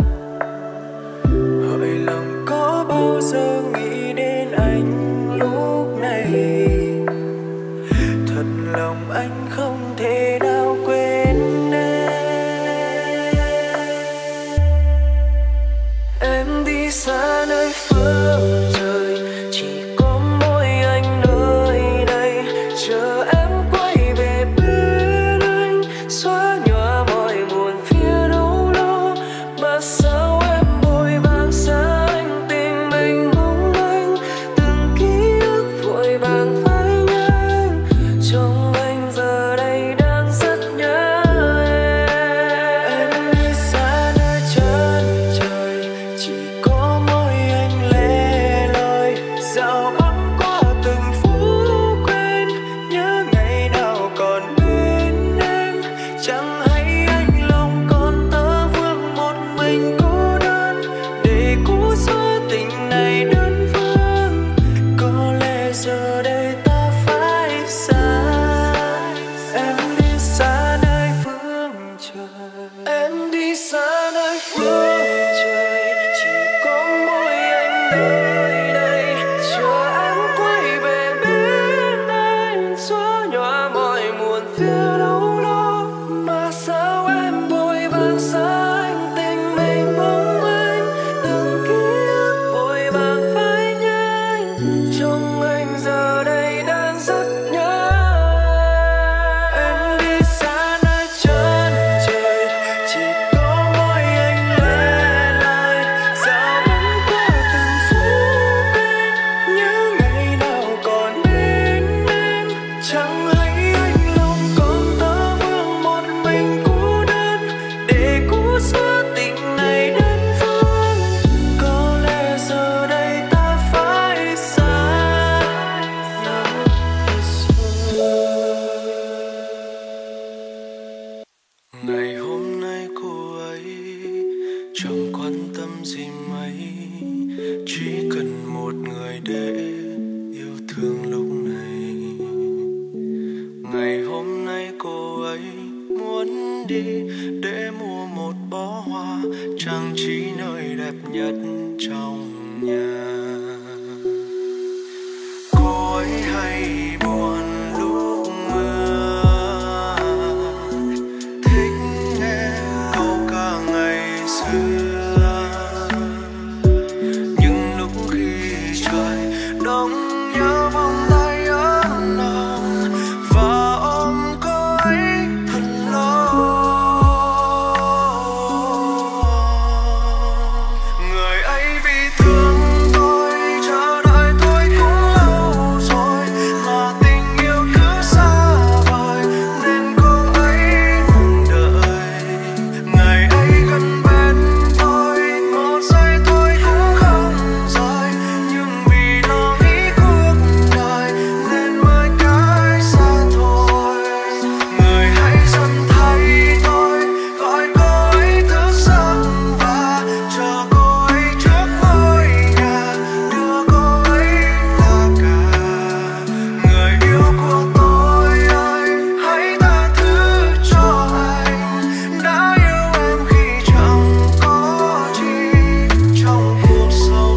Hỏi lòng có bao giờ nghĩ đến anh lúc này, thật lòng anh không thể nào quên em. Em đi xa nơi phương trời, chỉ có mỗi anh nơi đây, chờ em quay về bên anh, xóa nhòa mọi buồn phiền âu lo. Mà sao em vội vàng xa anh, tình mình gì mấy, chỉ cần một người để yêu thương lúc này. Ngày hôm nay cô ấy muốn đi để mua một bó hoa trang trí nơi đẹp nhất trong nhà. Cô ấy hay buồn lúc mưa, thích nghe câu ca ngày xưa, nhưng lúc khi trời đông nhớ vòng tay ấm nồng và ôm cô ấy thật lâu. Người ấy vì thương tôi chờ đợi tôi cũng lâu rồi, mà tình yêu cứ xa vời nên cô ấy ngừng đợi. Ngày ấy gần bên tôi một giây tôi cũng không rời, nhưng vì lo nghĩ cuộc đời nên mới cái xa thôi. Người hãy dần thay tôi, gọi cô ấy thức giấc và chờ cô ấy trước ngôi nhà, đưa cô ấy là cả. Người yêu của tôi ơi, hãy tha thứ cho anh đã yêu em khi chẳng có chi trong cuộc sống.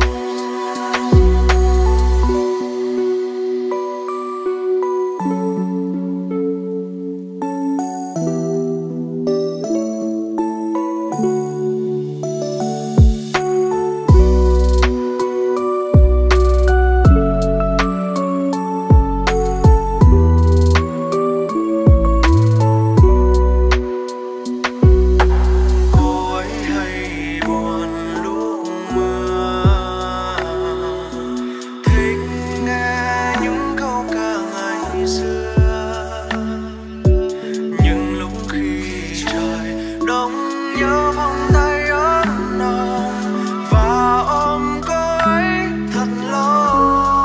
Cô ấy hay buồn lúc mưa, thích nghe những câu ca ngày xưa, nhưng lúc khi trời đông nhớ vòng tay ấm nồng và ôm cô ấy thật lâu.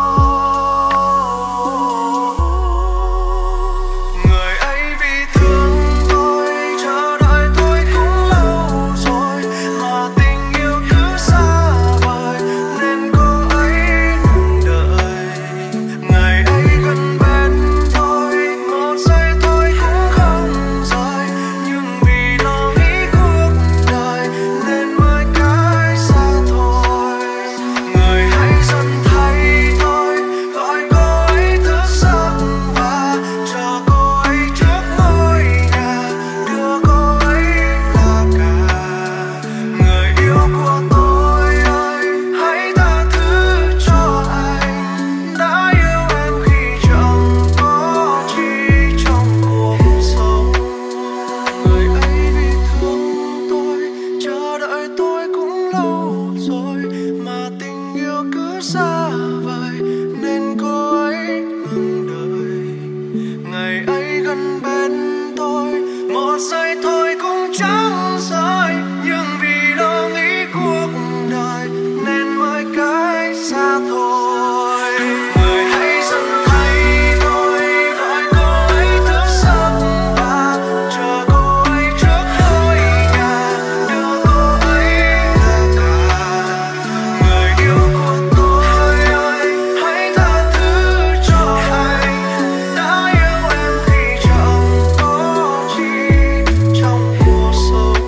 Người ấy vì thương tôi chờ đợi tôi cũng lâu rồi, mà tình yêu cứ xa vời nên cô ấy ngừng đợi. Ngày ấy gần bên tôi một giây tôi cũng không rời, nhưng vì lo nghĩ cuộc đời nên mới cái xa thôi. Người hãy dần thay tôi, gọi cô ấy thức giấc và chờ cô ấy trước ngôi nhà, đưa cô ấy là cả. Người yêu của tôi ơi, hãy tha thứ cho anh đã yêu em khi chẳng có chi trong cuộc sống. Người ấy vì thương tôi chờ đợi tôi cũng lâu rồi, mà tình yêu cứ xa vời nên cô ấy ngừng đợi. Ngày ấy gần bên tôi một giây thôi cũng chẳng rời, nhưng vì lo nghĩ cuộc đời nên mới cái xa thôi. Người hãy dần thay tôi, gọi cô ấy thức giấc và chờ cô ấy trước ngôi nhà, đưa cô ấy là cả. Người yêu của tôi ơi, hãy tha thứ cho anh đã yêu em khi chẳng có chi trong cuộc sống.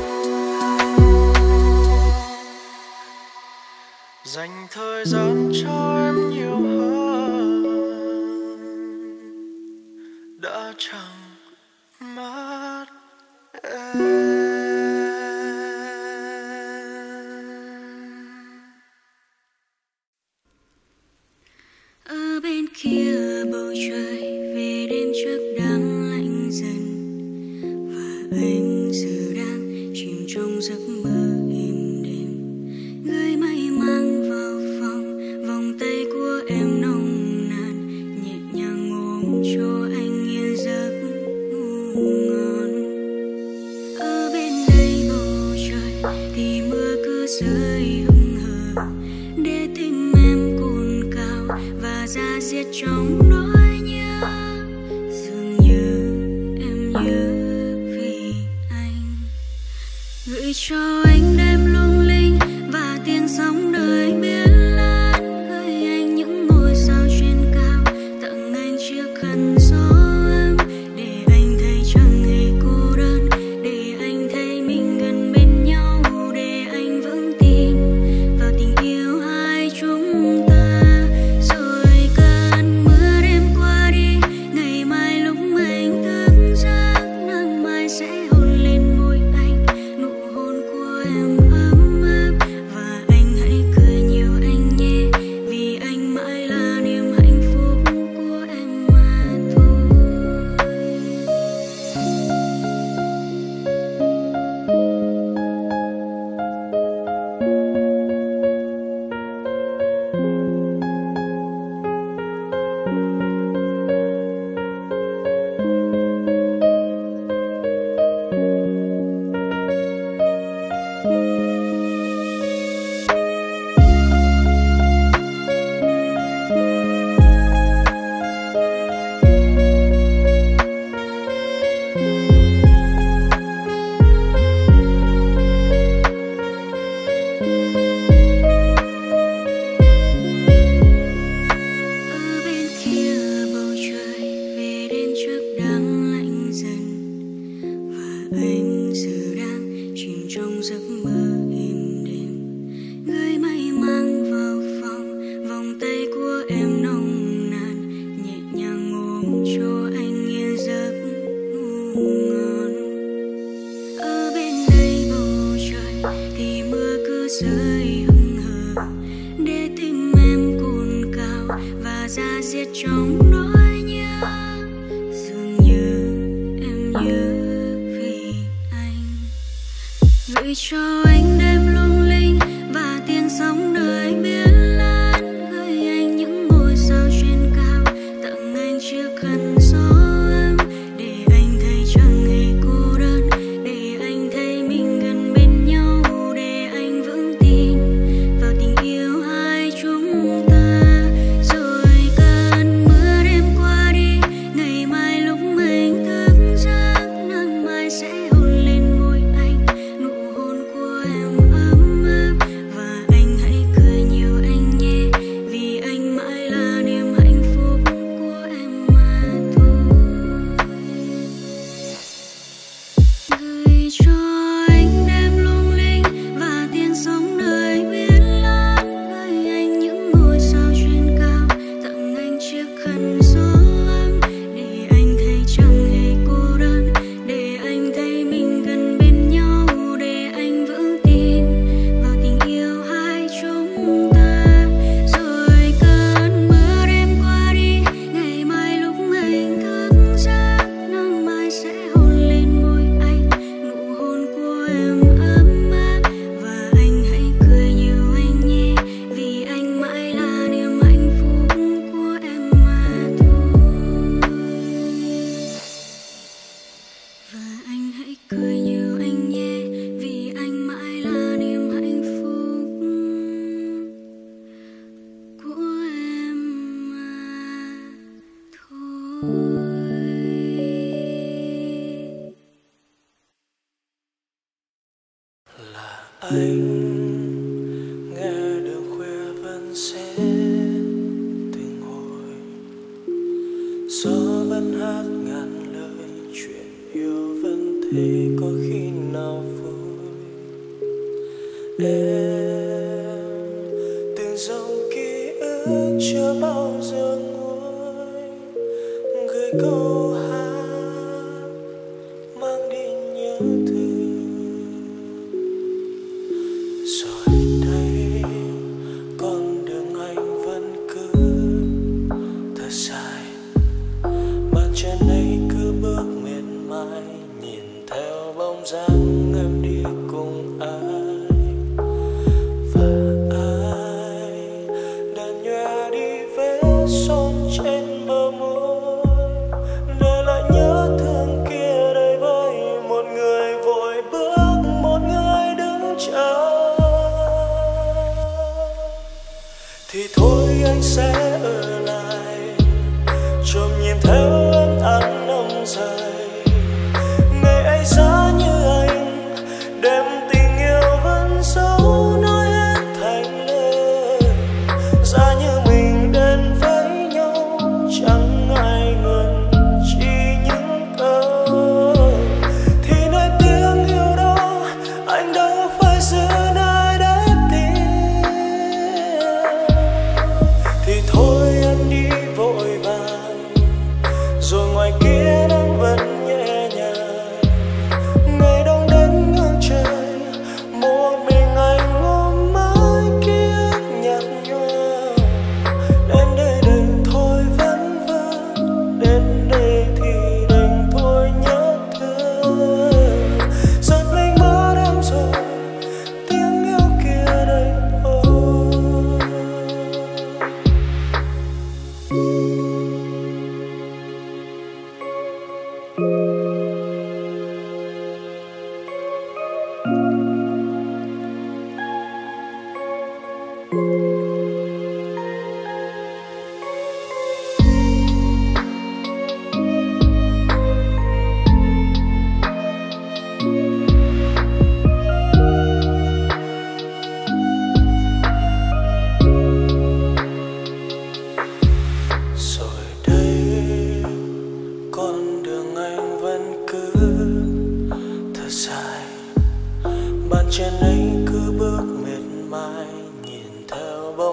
Dành thời gian cho em nhiều hơn đã chẳng mất em. Ở bên kia bầu trời về đêm trước đang lạnh dần, và anh giờ đang chìm trong giấc mơ êm đềm. Người may mang vào phòng, vòng tay của em nồng nàn, nhẹ nhàng ôm cho anh yên giấc ngủ ngon. Ở bên đây bầu trời thì mưa cứ rơi hững hờ, để tim em cồn cào và da diết trong nỗi nhớ. Dường như em nhớ vì anh, gửi cho anh đêm lung linh và tiếng cho anh đêm lung linh và tiếng sóng nơi biển lớn, gửi anh những ngôi sao trên cao, tặng anh chiếc khăn gió ấm để anh thấy chẳng hề cô đơn, để anh thấy mình gần bên nhau, để anh vững tin vào tình yêu hai chúng ta. Rồi cơn mưa đêm qua đi, ngày mai lúc anh thức giấc, nắng mai sẽ hôn lên môi anh, nụ hôn của em ấm áp, và anh hãy cười nhiều anh nhé, vì anh mãi là niềm hạnh phúc của em mà thôi. Gửi cho anh đêm lung linh và tiếng sóng nơi biển lớn, gửi anh những ngôi sao trên cao, tặng anh chiếc khăn gió ấm để anh thấy chẳng hề cô đơn, để anh thấy mình gần bên nhau, để anh vững tin vào tình yêu hai chúng ta. Rồi cơn mưa đêm qua đi, ngày mai lúc anh thức giấc, nắng mai sẽ hôn lên môi anh, nụ hôn của em ấm áp, và anh hãy cười nhiều anh nhé, vì anh mãi là niềm hạnh phúc của em mà thôi. Và anh hãy cười nhiều anh nhé, vì anh mãi là niềm hạnh phúc của em mà thôi. Anh nghe đường khuya vẫn sẽ từng hồi, gió vẫn hát ngàn lời, chuyện yêu vẫn thế có khi nào vui. Em từng dòng ký ức chưa bao giờ nguôi, gửi câu hát mang đi nhớ thương. Rồi đây con đường anh vẫn cứ thật dài, bàn chân ấy cứ bước miệt mài, nhìn theo bóng dáng em đi cùng ai. Và ai đàn nhòe đi vết son trên bờ môi, để lại nhớ thương kia đây với một người vội bước, một người đứng chờ. Thì thôi anh sẽ ở lại, trộm nhìn theo em tháng năm dài. Ngày ấy giá như anh, đêm tình yêu vẫn giấu nói hết thành lời. Giá như mình đến với nhau, chẳng ai ngần chỉ những câu. Thì nơi tiếng yêu đó, anh đâu phải giữ nơi để tìm. Thì thôi em đi vội vàng, rồi ngoài kia nắng vẫn nhẹ nhàng. Ngày đông đến ngang trời, một mình anh ôm mãi ký ức nhạt nhòa. Đến đây đành thôi vẫn vương, đến đây thì đành thôi nhớ thương. Giật mình mất em rồi, tiếng yêu kia đành thôi. Rồi đây con đường anh vẫn cứ thật dài, bàn chân ấy cứ bước miệt mài, nhìn theo bóng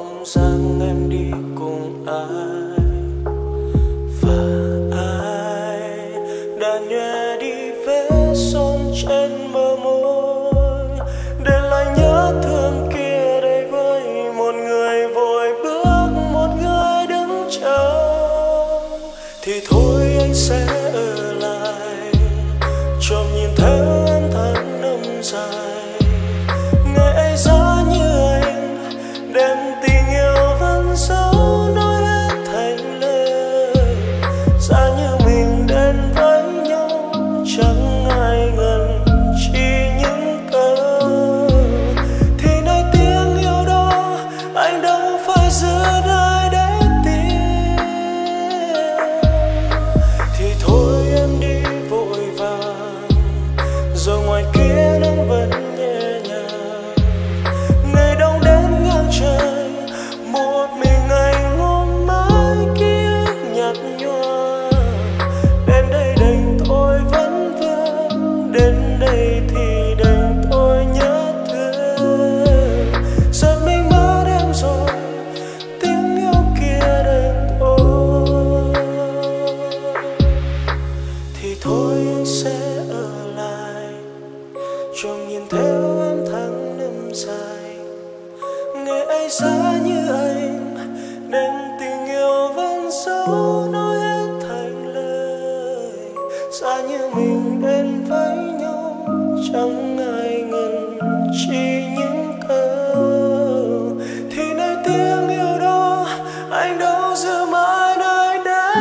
ai xa như anh, nên tình yêu vẫn giấu nói hết thành lời. Xa như mình đến với nhau, chẳng ai ngần chi những câu. Thì nơi tiếng yêu đó anh đâu giữ mãi nơi đây.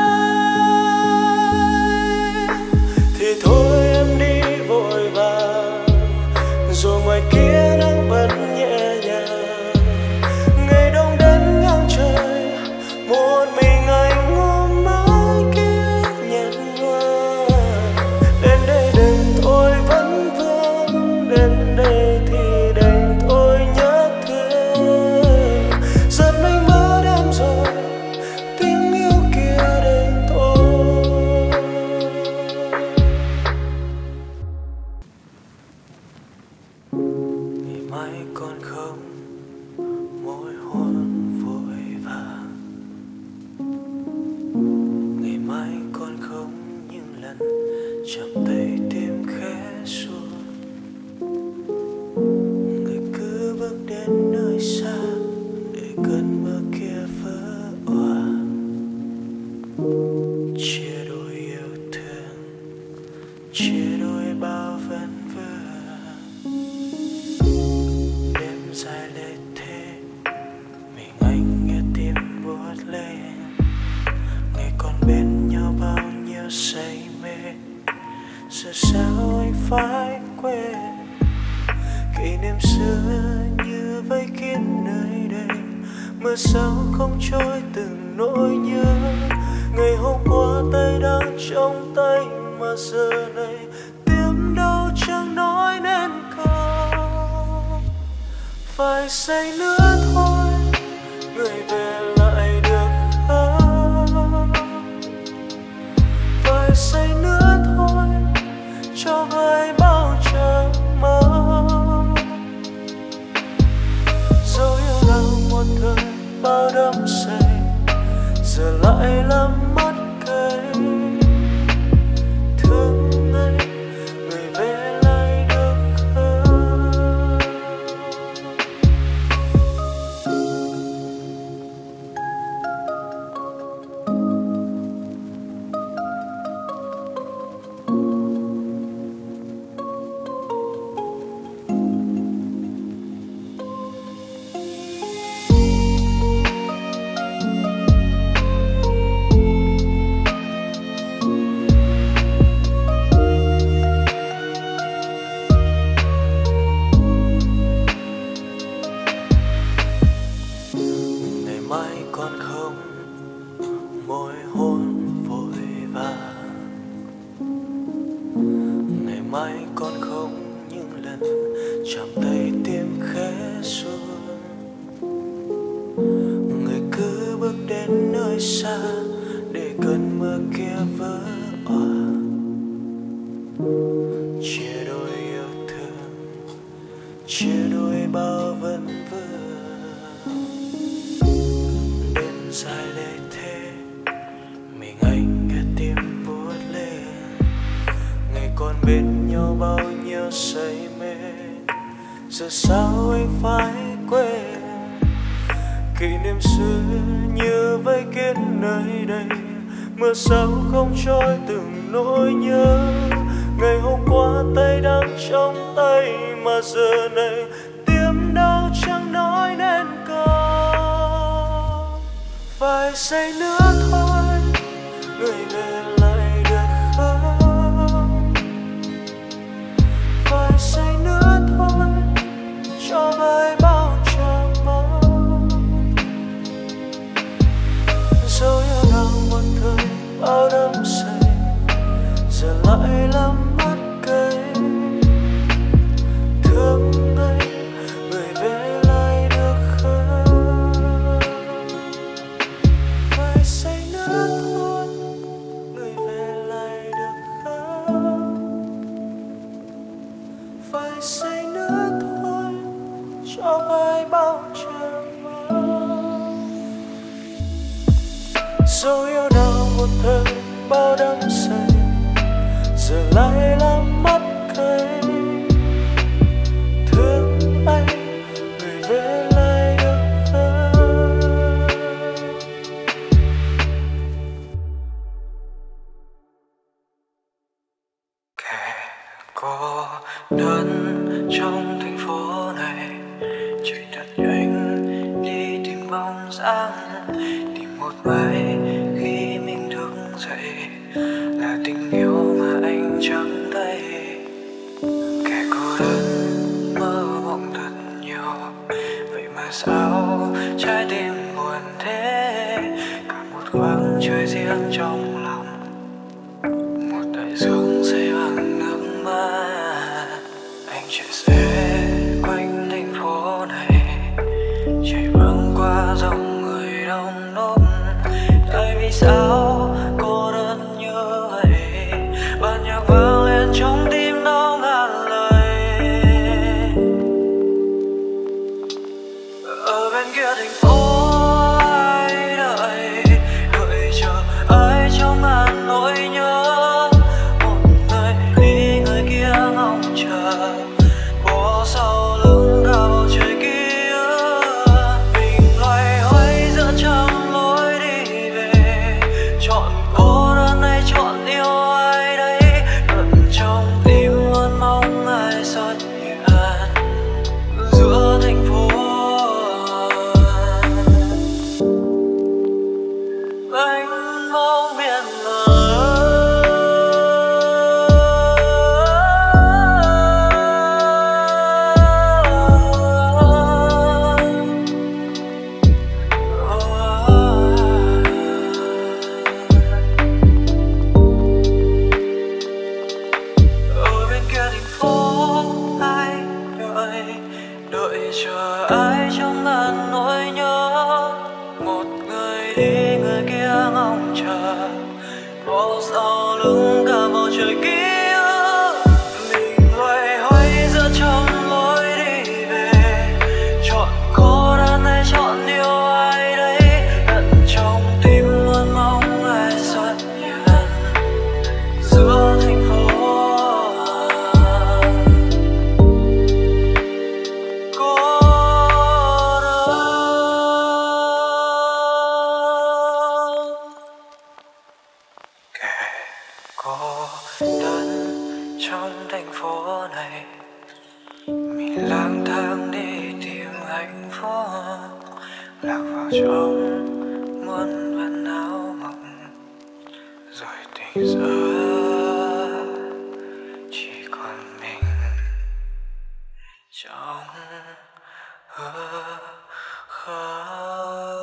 Thì thôi em đi vội vàng, rồi ngoài kia nắng vẫn nhẹ nhàng. Ngày đông đến ngang trời, một mình anh ôm mái kia nhạt nhòa. Đến đây đành thôi vẫn vương, đến đây thì đành thôi nhớ thương. Giật mình mất em rồi, tiếng yêu kia đành thôi. Ngày mai còn không môi hôn vội vàng, ngày mai còn không những lần chạm tay tim khẽ xuống. Người cứ bước đến nơi xa để cơn mưa kia vỡ òa. Chia đôi yêu thương, chia đôi bao vấn vương. Đêm dài lê thế, mình anh nghe tim buốt lên. Ngày còn bên nhau bao nhiêu say mê, giờ sao anh phải quên kỷ niệm xưa như vây kín nơi đây. Mưa sao không trôi từng nỗi nhớ, ngày hôm qua tay đang trong tay mà giờ này tim đâu chẳng nói nên câu. Phải say nữa thôi, người về lại được không? Phải say nữa thôi, cho vơi bao chờ mong. Dẫu yêu đau một thời bao đắm say, giờ lại làm mất cây. Thương anh, người về lại được không? Ngày mai còn không môi hôn vội vàng, ngày mai còn không những lần chạm tay tim khẽ xuống. Người cứ bước đến nơi xa để cơn mưa kia vỡ òa. Chia đôi yêu thương, chia đôi bao vấn vương. Đêm dài lê thế, mình anh nghe tim buốt lên. Ngày còn bên nhau bao nhiêu say mê, giờ sao anh phải quên kỷ niệm xưa như vây kín nơi đây. Mưa sao không trôi từng nỗi nhớ, ngày hôm qua tay đang trong tay mà giờ này tim đau chẳng nói nên câu. Phải say nữa thôi, người về lại được không? Phải say nữa thôi, cho vơi bao chờ mong. Dẫu yêu đau một thời bao đắm say, giờ lại làm mất cây. Thương anh, người về lại được không? Phải say nữa thôi, người về lại được không? Phải say nữa thôi, cho vơi bao chờ mong. Dẫu yêu đau một thời bao đắm say, giờ lại làm mất cây. Thương anh, người về lại được sáng. Tìm một ngày khi mình thức dậy là tình yêu mà anh chẳng thấy. Kẻ cô đơn mơ mộng thật nhiều, vậy mà sao trái tim buồn thế. Cả một khoảng trời riêng trong lòng, một đại dương xây bằng nước mắt. Anh chạy xe quanh thành phố này, chạy băng qua dòng người đông đúc. Tại vì sao cô đơn như vậy, bản nhạc vang lên trong tim nó ngàn lời. Ở bên kia thành phố ai đợi, đợi chờ ai trong ngàn nỗi nhớ. Một người đi người kia ngóng chờ, bỏ sau lưng cả bầu trời kia. Mình loay hoay giữa trăm lối đi về, chọn cô đơn hay chọn yêu ai đấy. Tận trong tim luôn mong ai xuất hiện giữa thành phố. Anh mong biển ở bên kia thành phố ai đợi, đợi chờ ai trong ngàn nỗi nhớ. Một người đi người kia ngóng chờ, bỏ sau lưng cả bầu trời kia. Mình loay hoay giữa trăm lối đi về, chọn cô đơn hay chọn yêu ai đấy. Tận trong tim luôn mong ai xuất hiện giữa thành phố. Cô đơn kẻ cô đơn trong thành phố này, mình lang thang đi tìm hạnh phúc, lạc vào trong muôn vàn áo mộng, rồi tỉnh giấc chỉ còn mình trong hư không.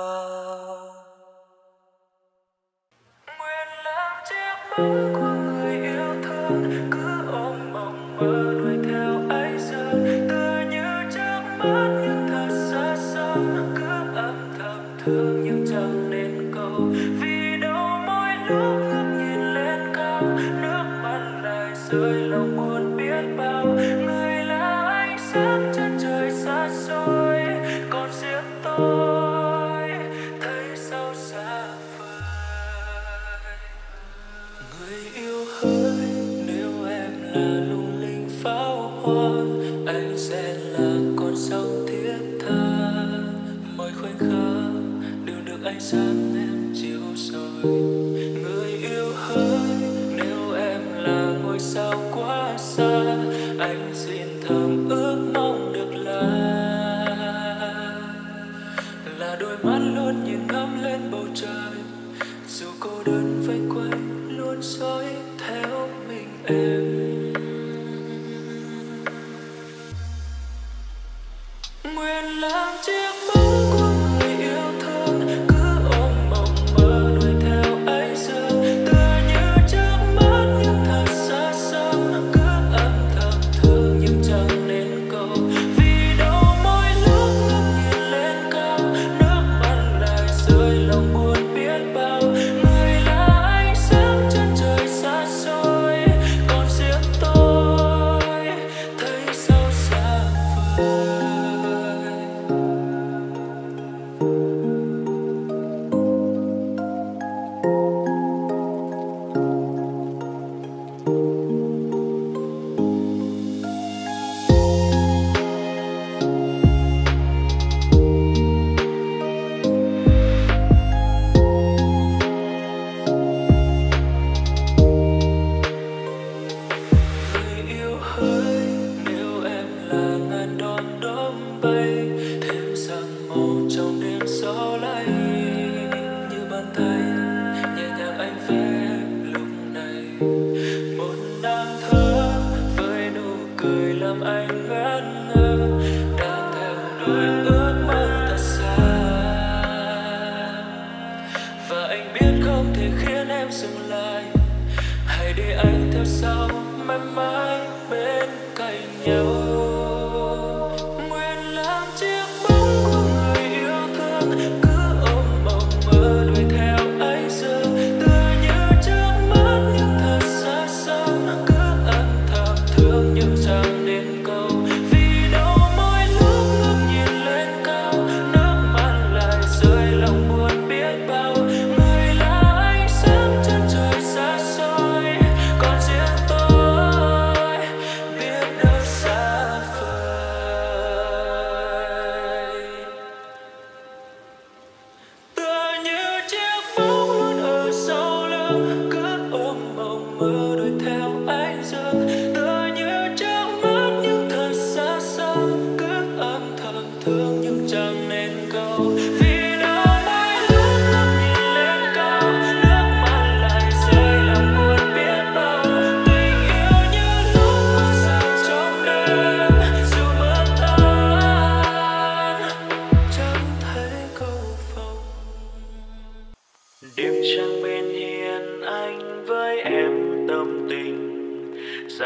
Nguyện làm chiếc bóng của người yêu thương, cứ ôm mộng mơ đuổi theo ấy giờ. Tựa như trước mắt nhưng thật xa xăm, cứ âm thầm thương nhưng chẳng nên cầu. Vì đâu mỗi lúc ngước nhìn lên cao, nước mắt lại rơi lòng buồn biết bao. Người là ánh sáng chân trời xa xôi, còn riêng tôi thấy sâu xa vời. Người yêu hỡi, nếu em là lung linh pháo hoa, anh sẽ là con sông thiết tha. Mọi khoảnh khắc đều được ánh sáng em chiếu soi. Người yêu hỡi, nếu em là ngôi sao quá xa, anh xin thầm ước mong được là là đôi mắt luôn nhìn ngắm lên bầu trời. Dù cô đơn vây quanh luôn dõi theo mình em. Nguyện làm chiếc bóng của người yêu thương, cứ ôm mộng mơ đuổi theo ấy giờ. Tựa như trước mắt nhưng thật xa xăm, cứ âm thầm thương nhưng chẳng nên cầu. Vì đâu mỗi lúc ngước nhìn lên cao, nước mắt lại rơi lòng buồn biết bao. Người là ánh sáng chân trời xa xôi, còn riêng tôi thấy sâu xa vời. Người yêu hỡi, nếu em là ngàn đom đóm bay, thêm sang màu trong đêm gió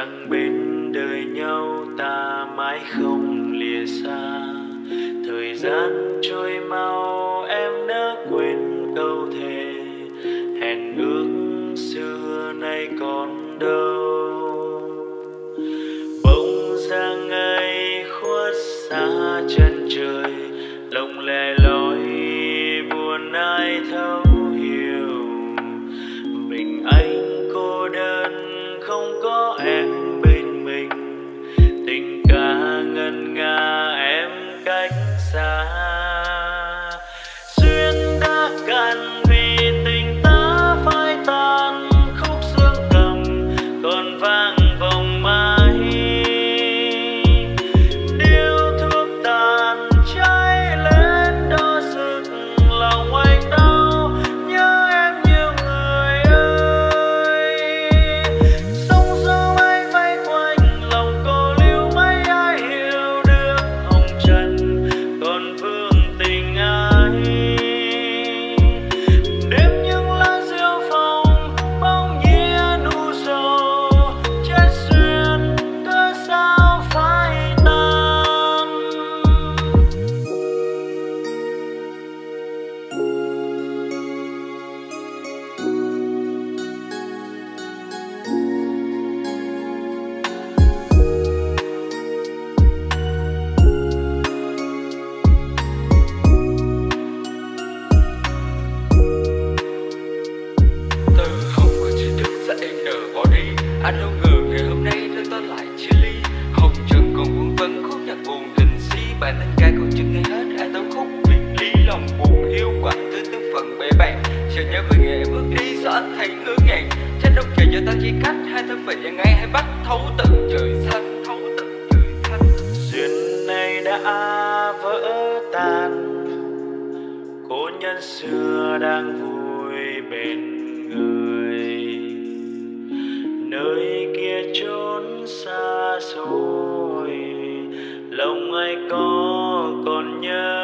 rằng bên đời nhau ta mãi không lìa xa. Thời gian trôi mau em đã quên câu thề, hẹn ước xưa nay còn đâu. Bỗng dáng ấy khuất xa chân trời, lòng lẻ loi buồn ai thấu hiểu. Mình anh cô đơn không có em bên mình, tình ca ngân nga em cách xa. Duyên đã cạn vì tình ta phai tàn, khúc dương cầm còn vang vòng mãi. Điếu thuốc tàn cháy lên đỏ rực, lòng anh đau nhớ em nhiều người ơi. Sóng gió mãi vây quanh lòng cô liêu, mấy ai hiểu được hồng trần còn vương tình ai. Đêm những lá rêu phong bóng nhía nụ sầu, chết duyên cớ sao phai tàn. Từ hôm qua chỉ thức dậy nở bỏ đi, anh đâu ngờ ngày hôm nay đôi ta lại chia ly. Hồng trần còn vương vấn khúc nhạc buồn tình si, bài tình ca còn chưa nghe hết ai tấu khúc biệt ly. Lòng buồn hiu quạnh tới từng phần bể bạc, chờ nhớ về ngày em bước đi sao anh thấy ngỡ ngàng. Trách đâu trời cho ta chia cách, hai thân phận và ngày hay bắt thấu tận trời xanh, thấu tận trời xanh. Duyên này đã vỡ tan, cố nhân xưa đang vui bên người. Nơi kia chốn xa xôi, lòng ai có còn nhớ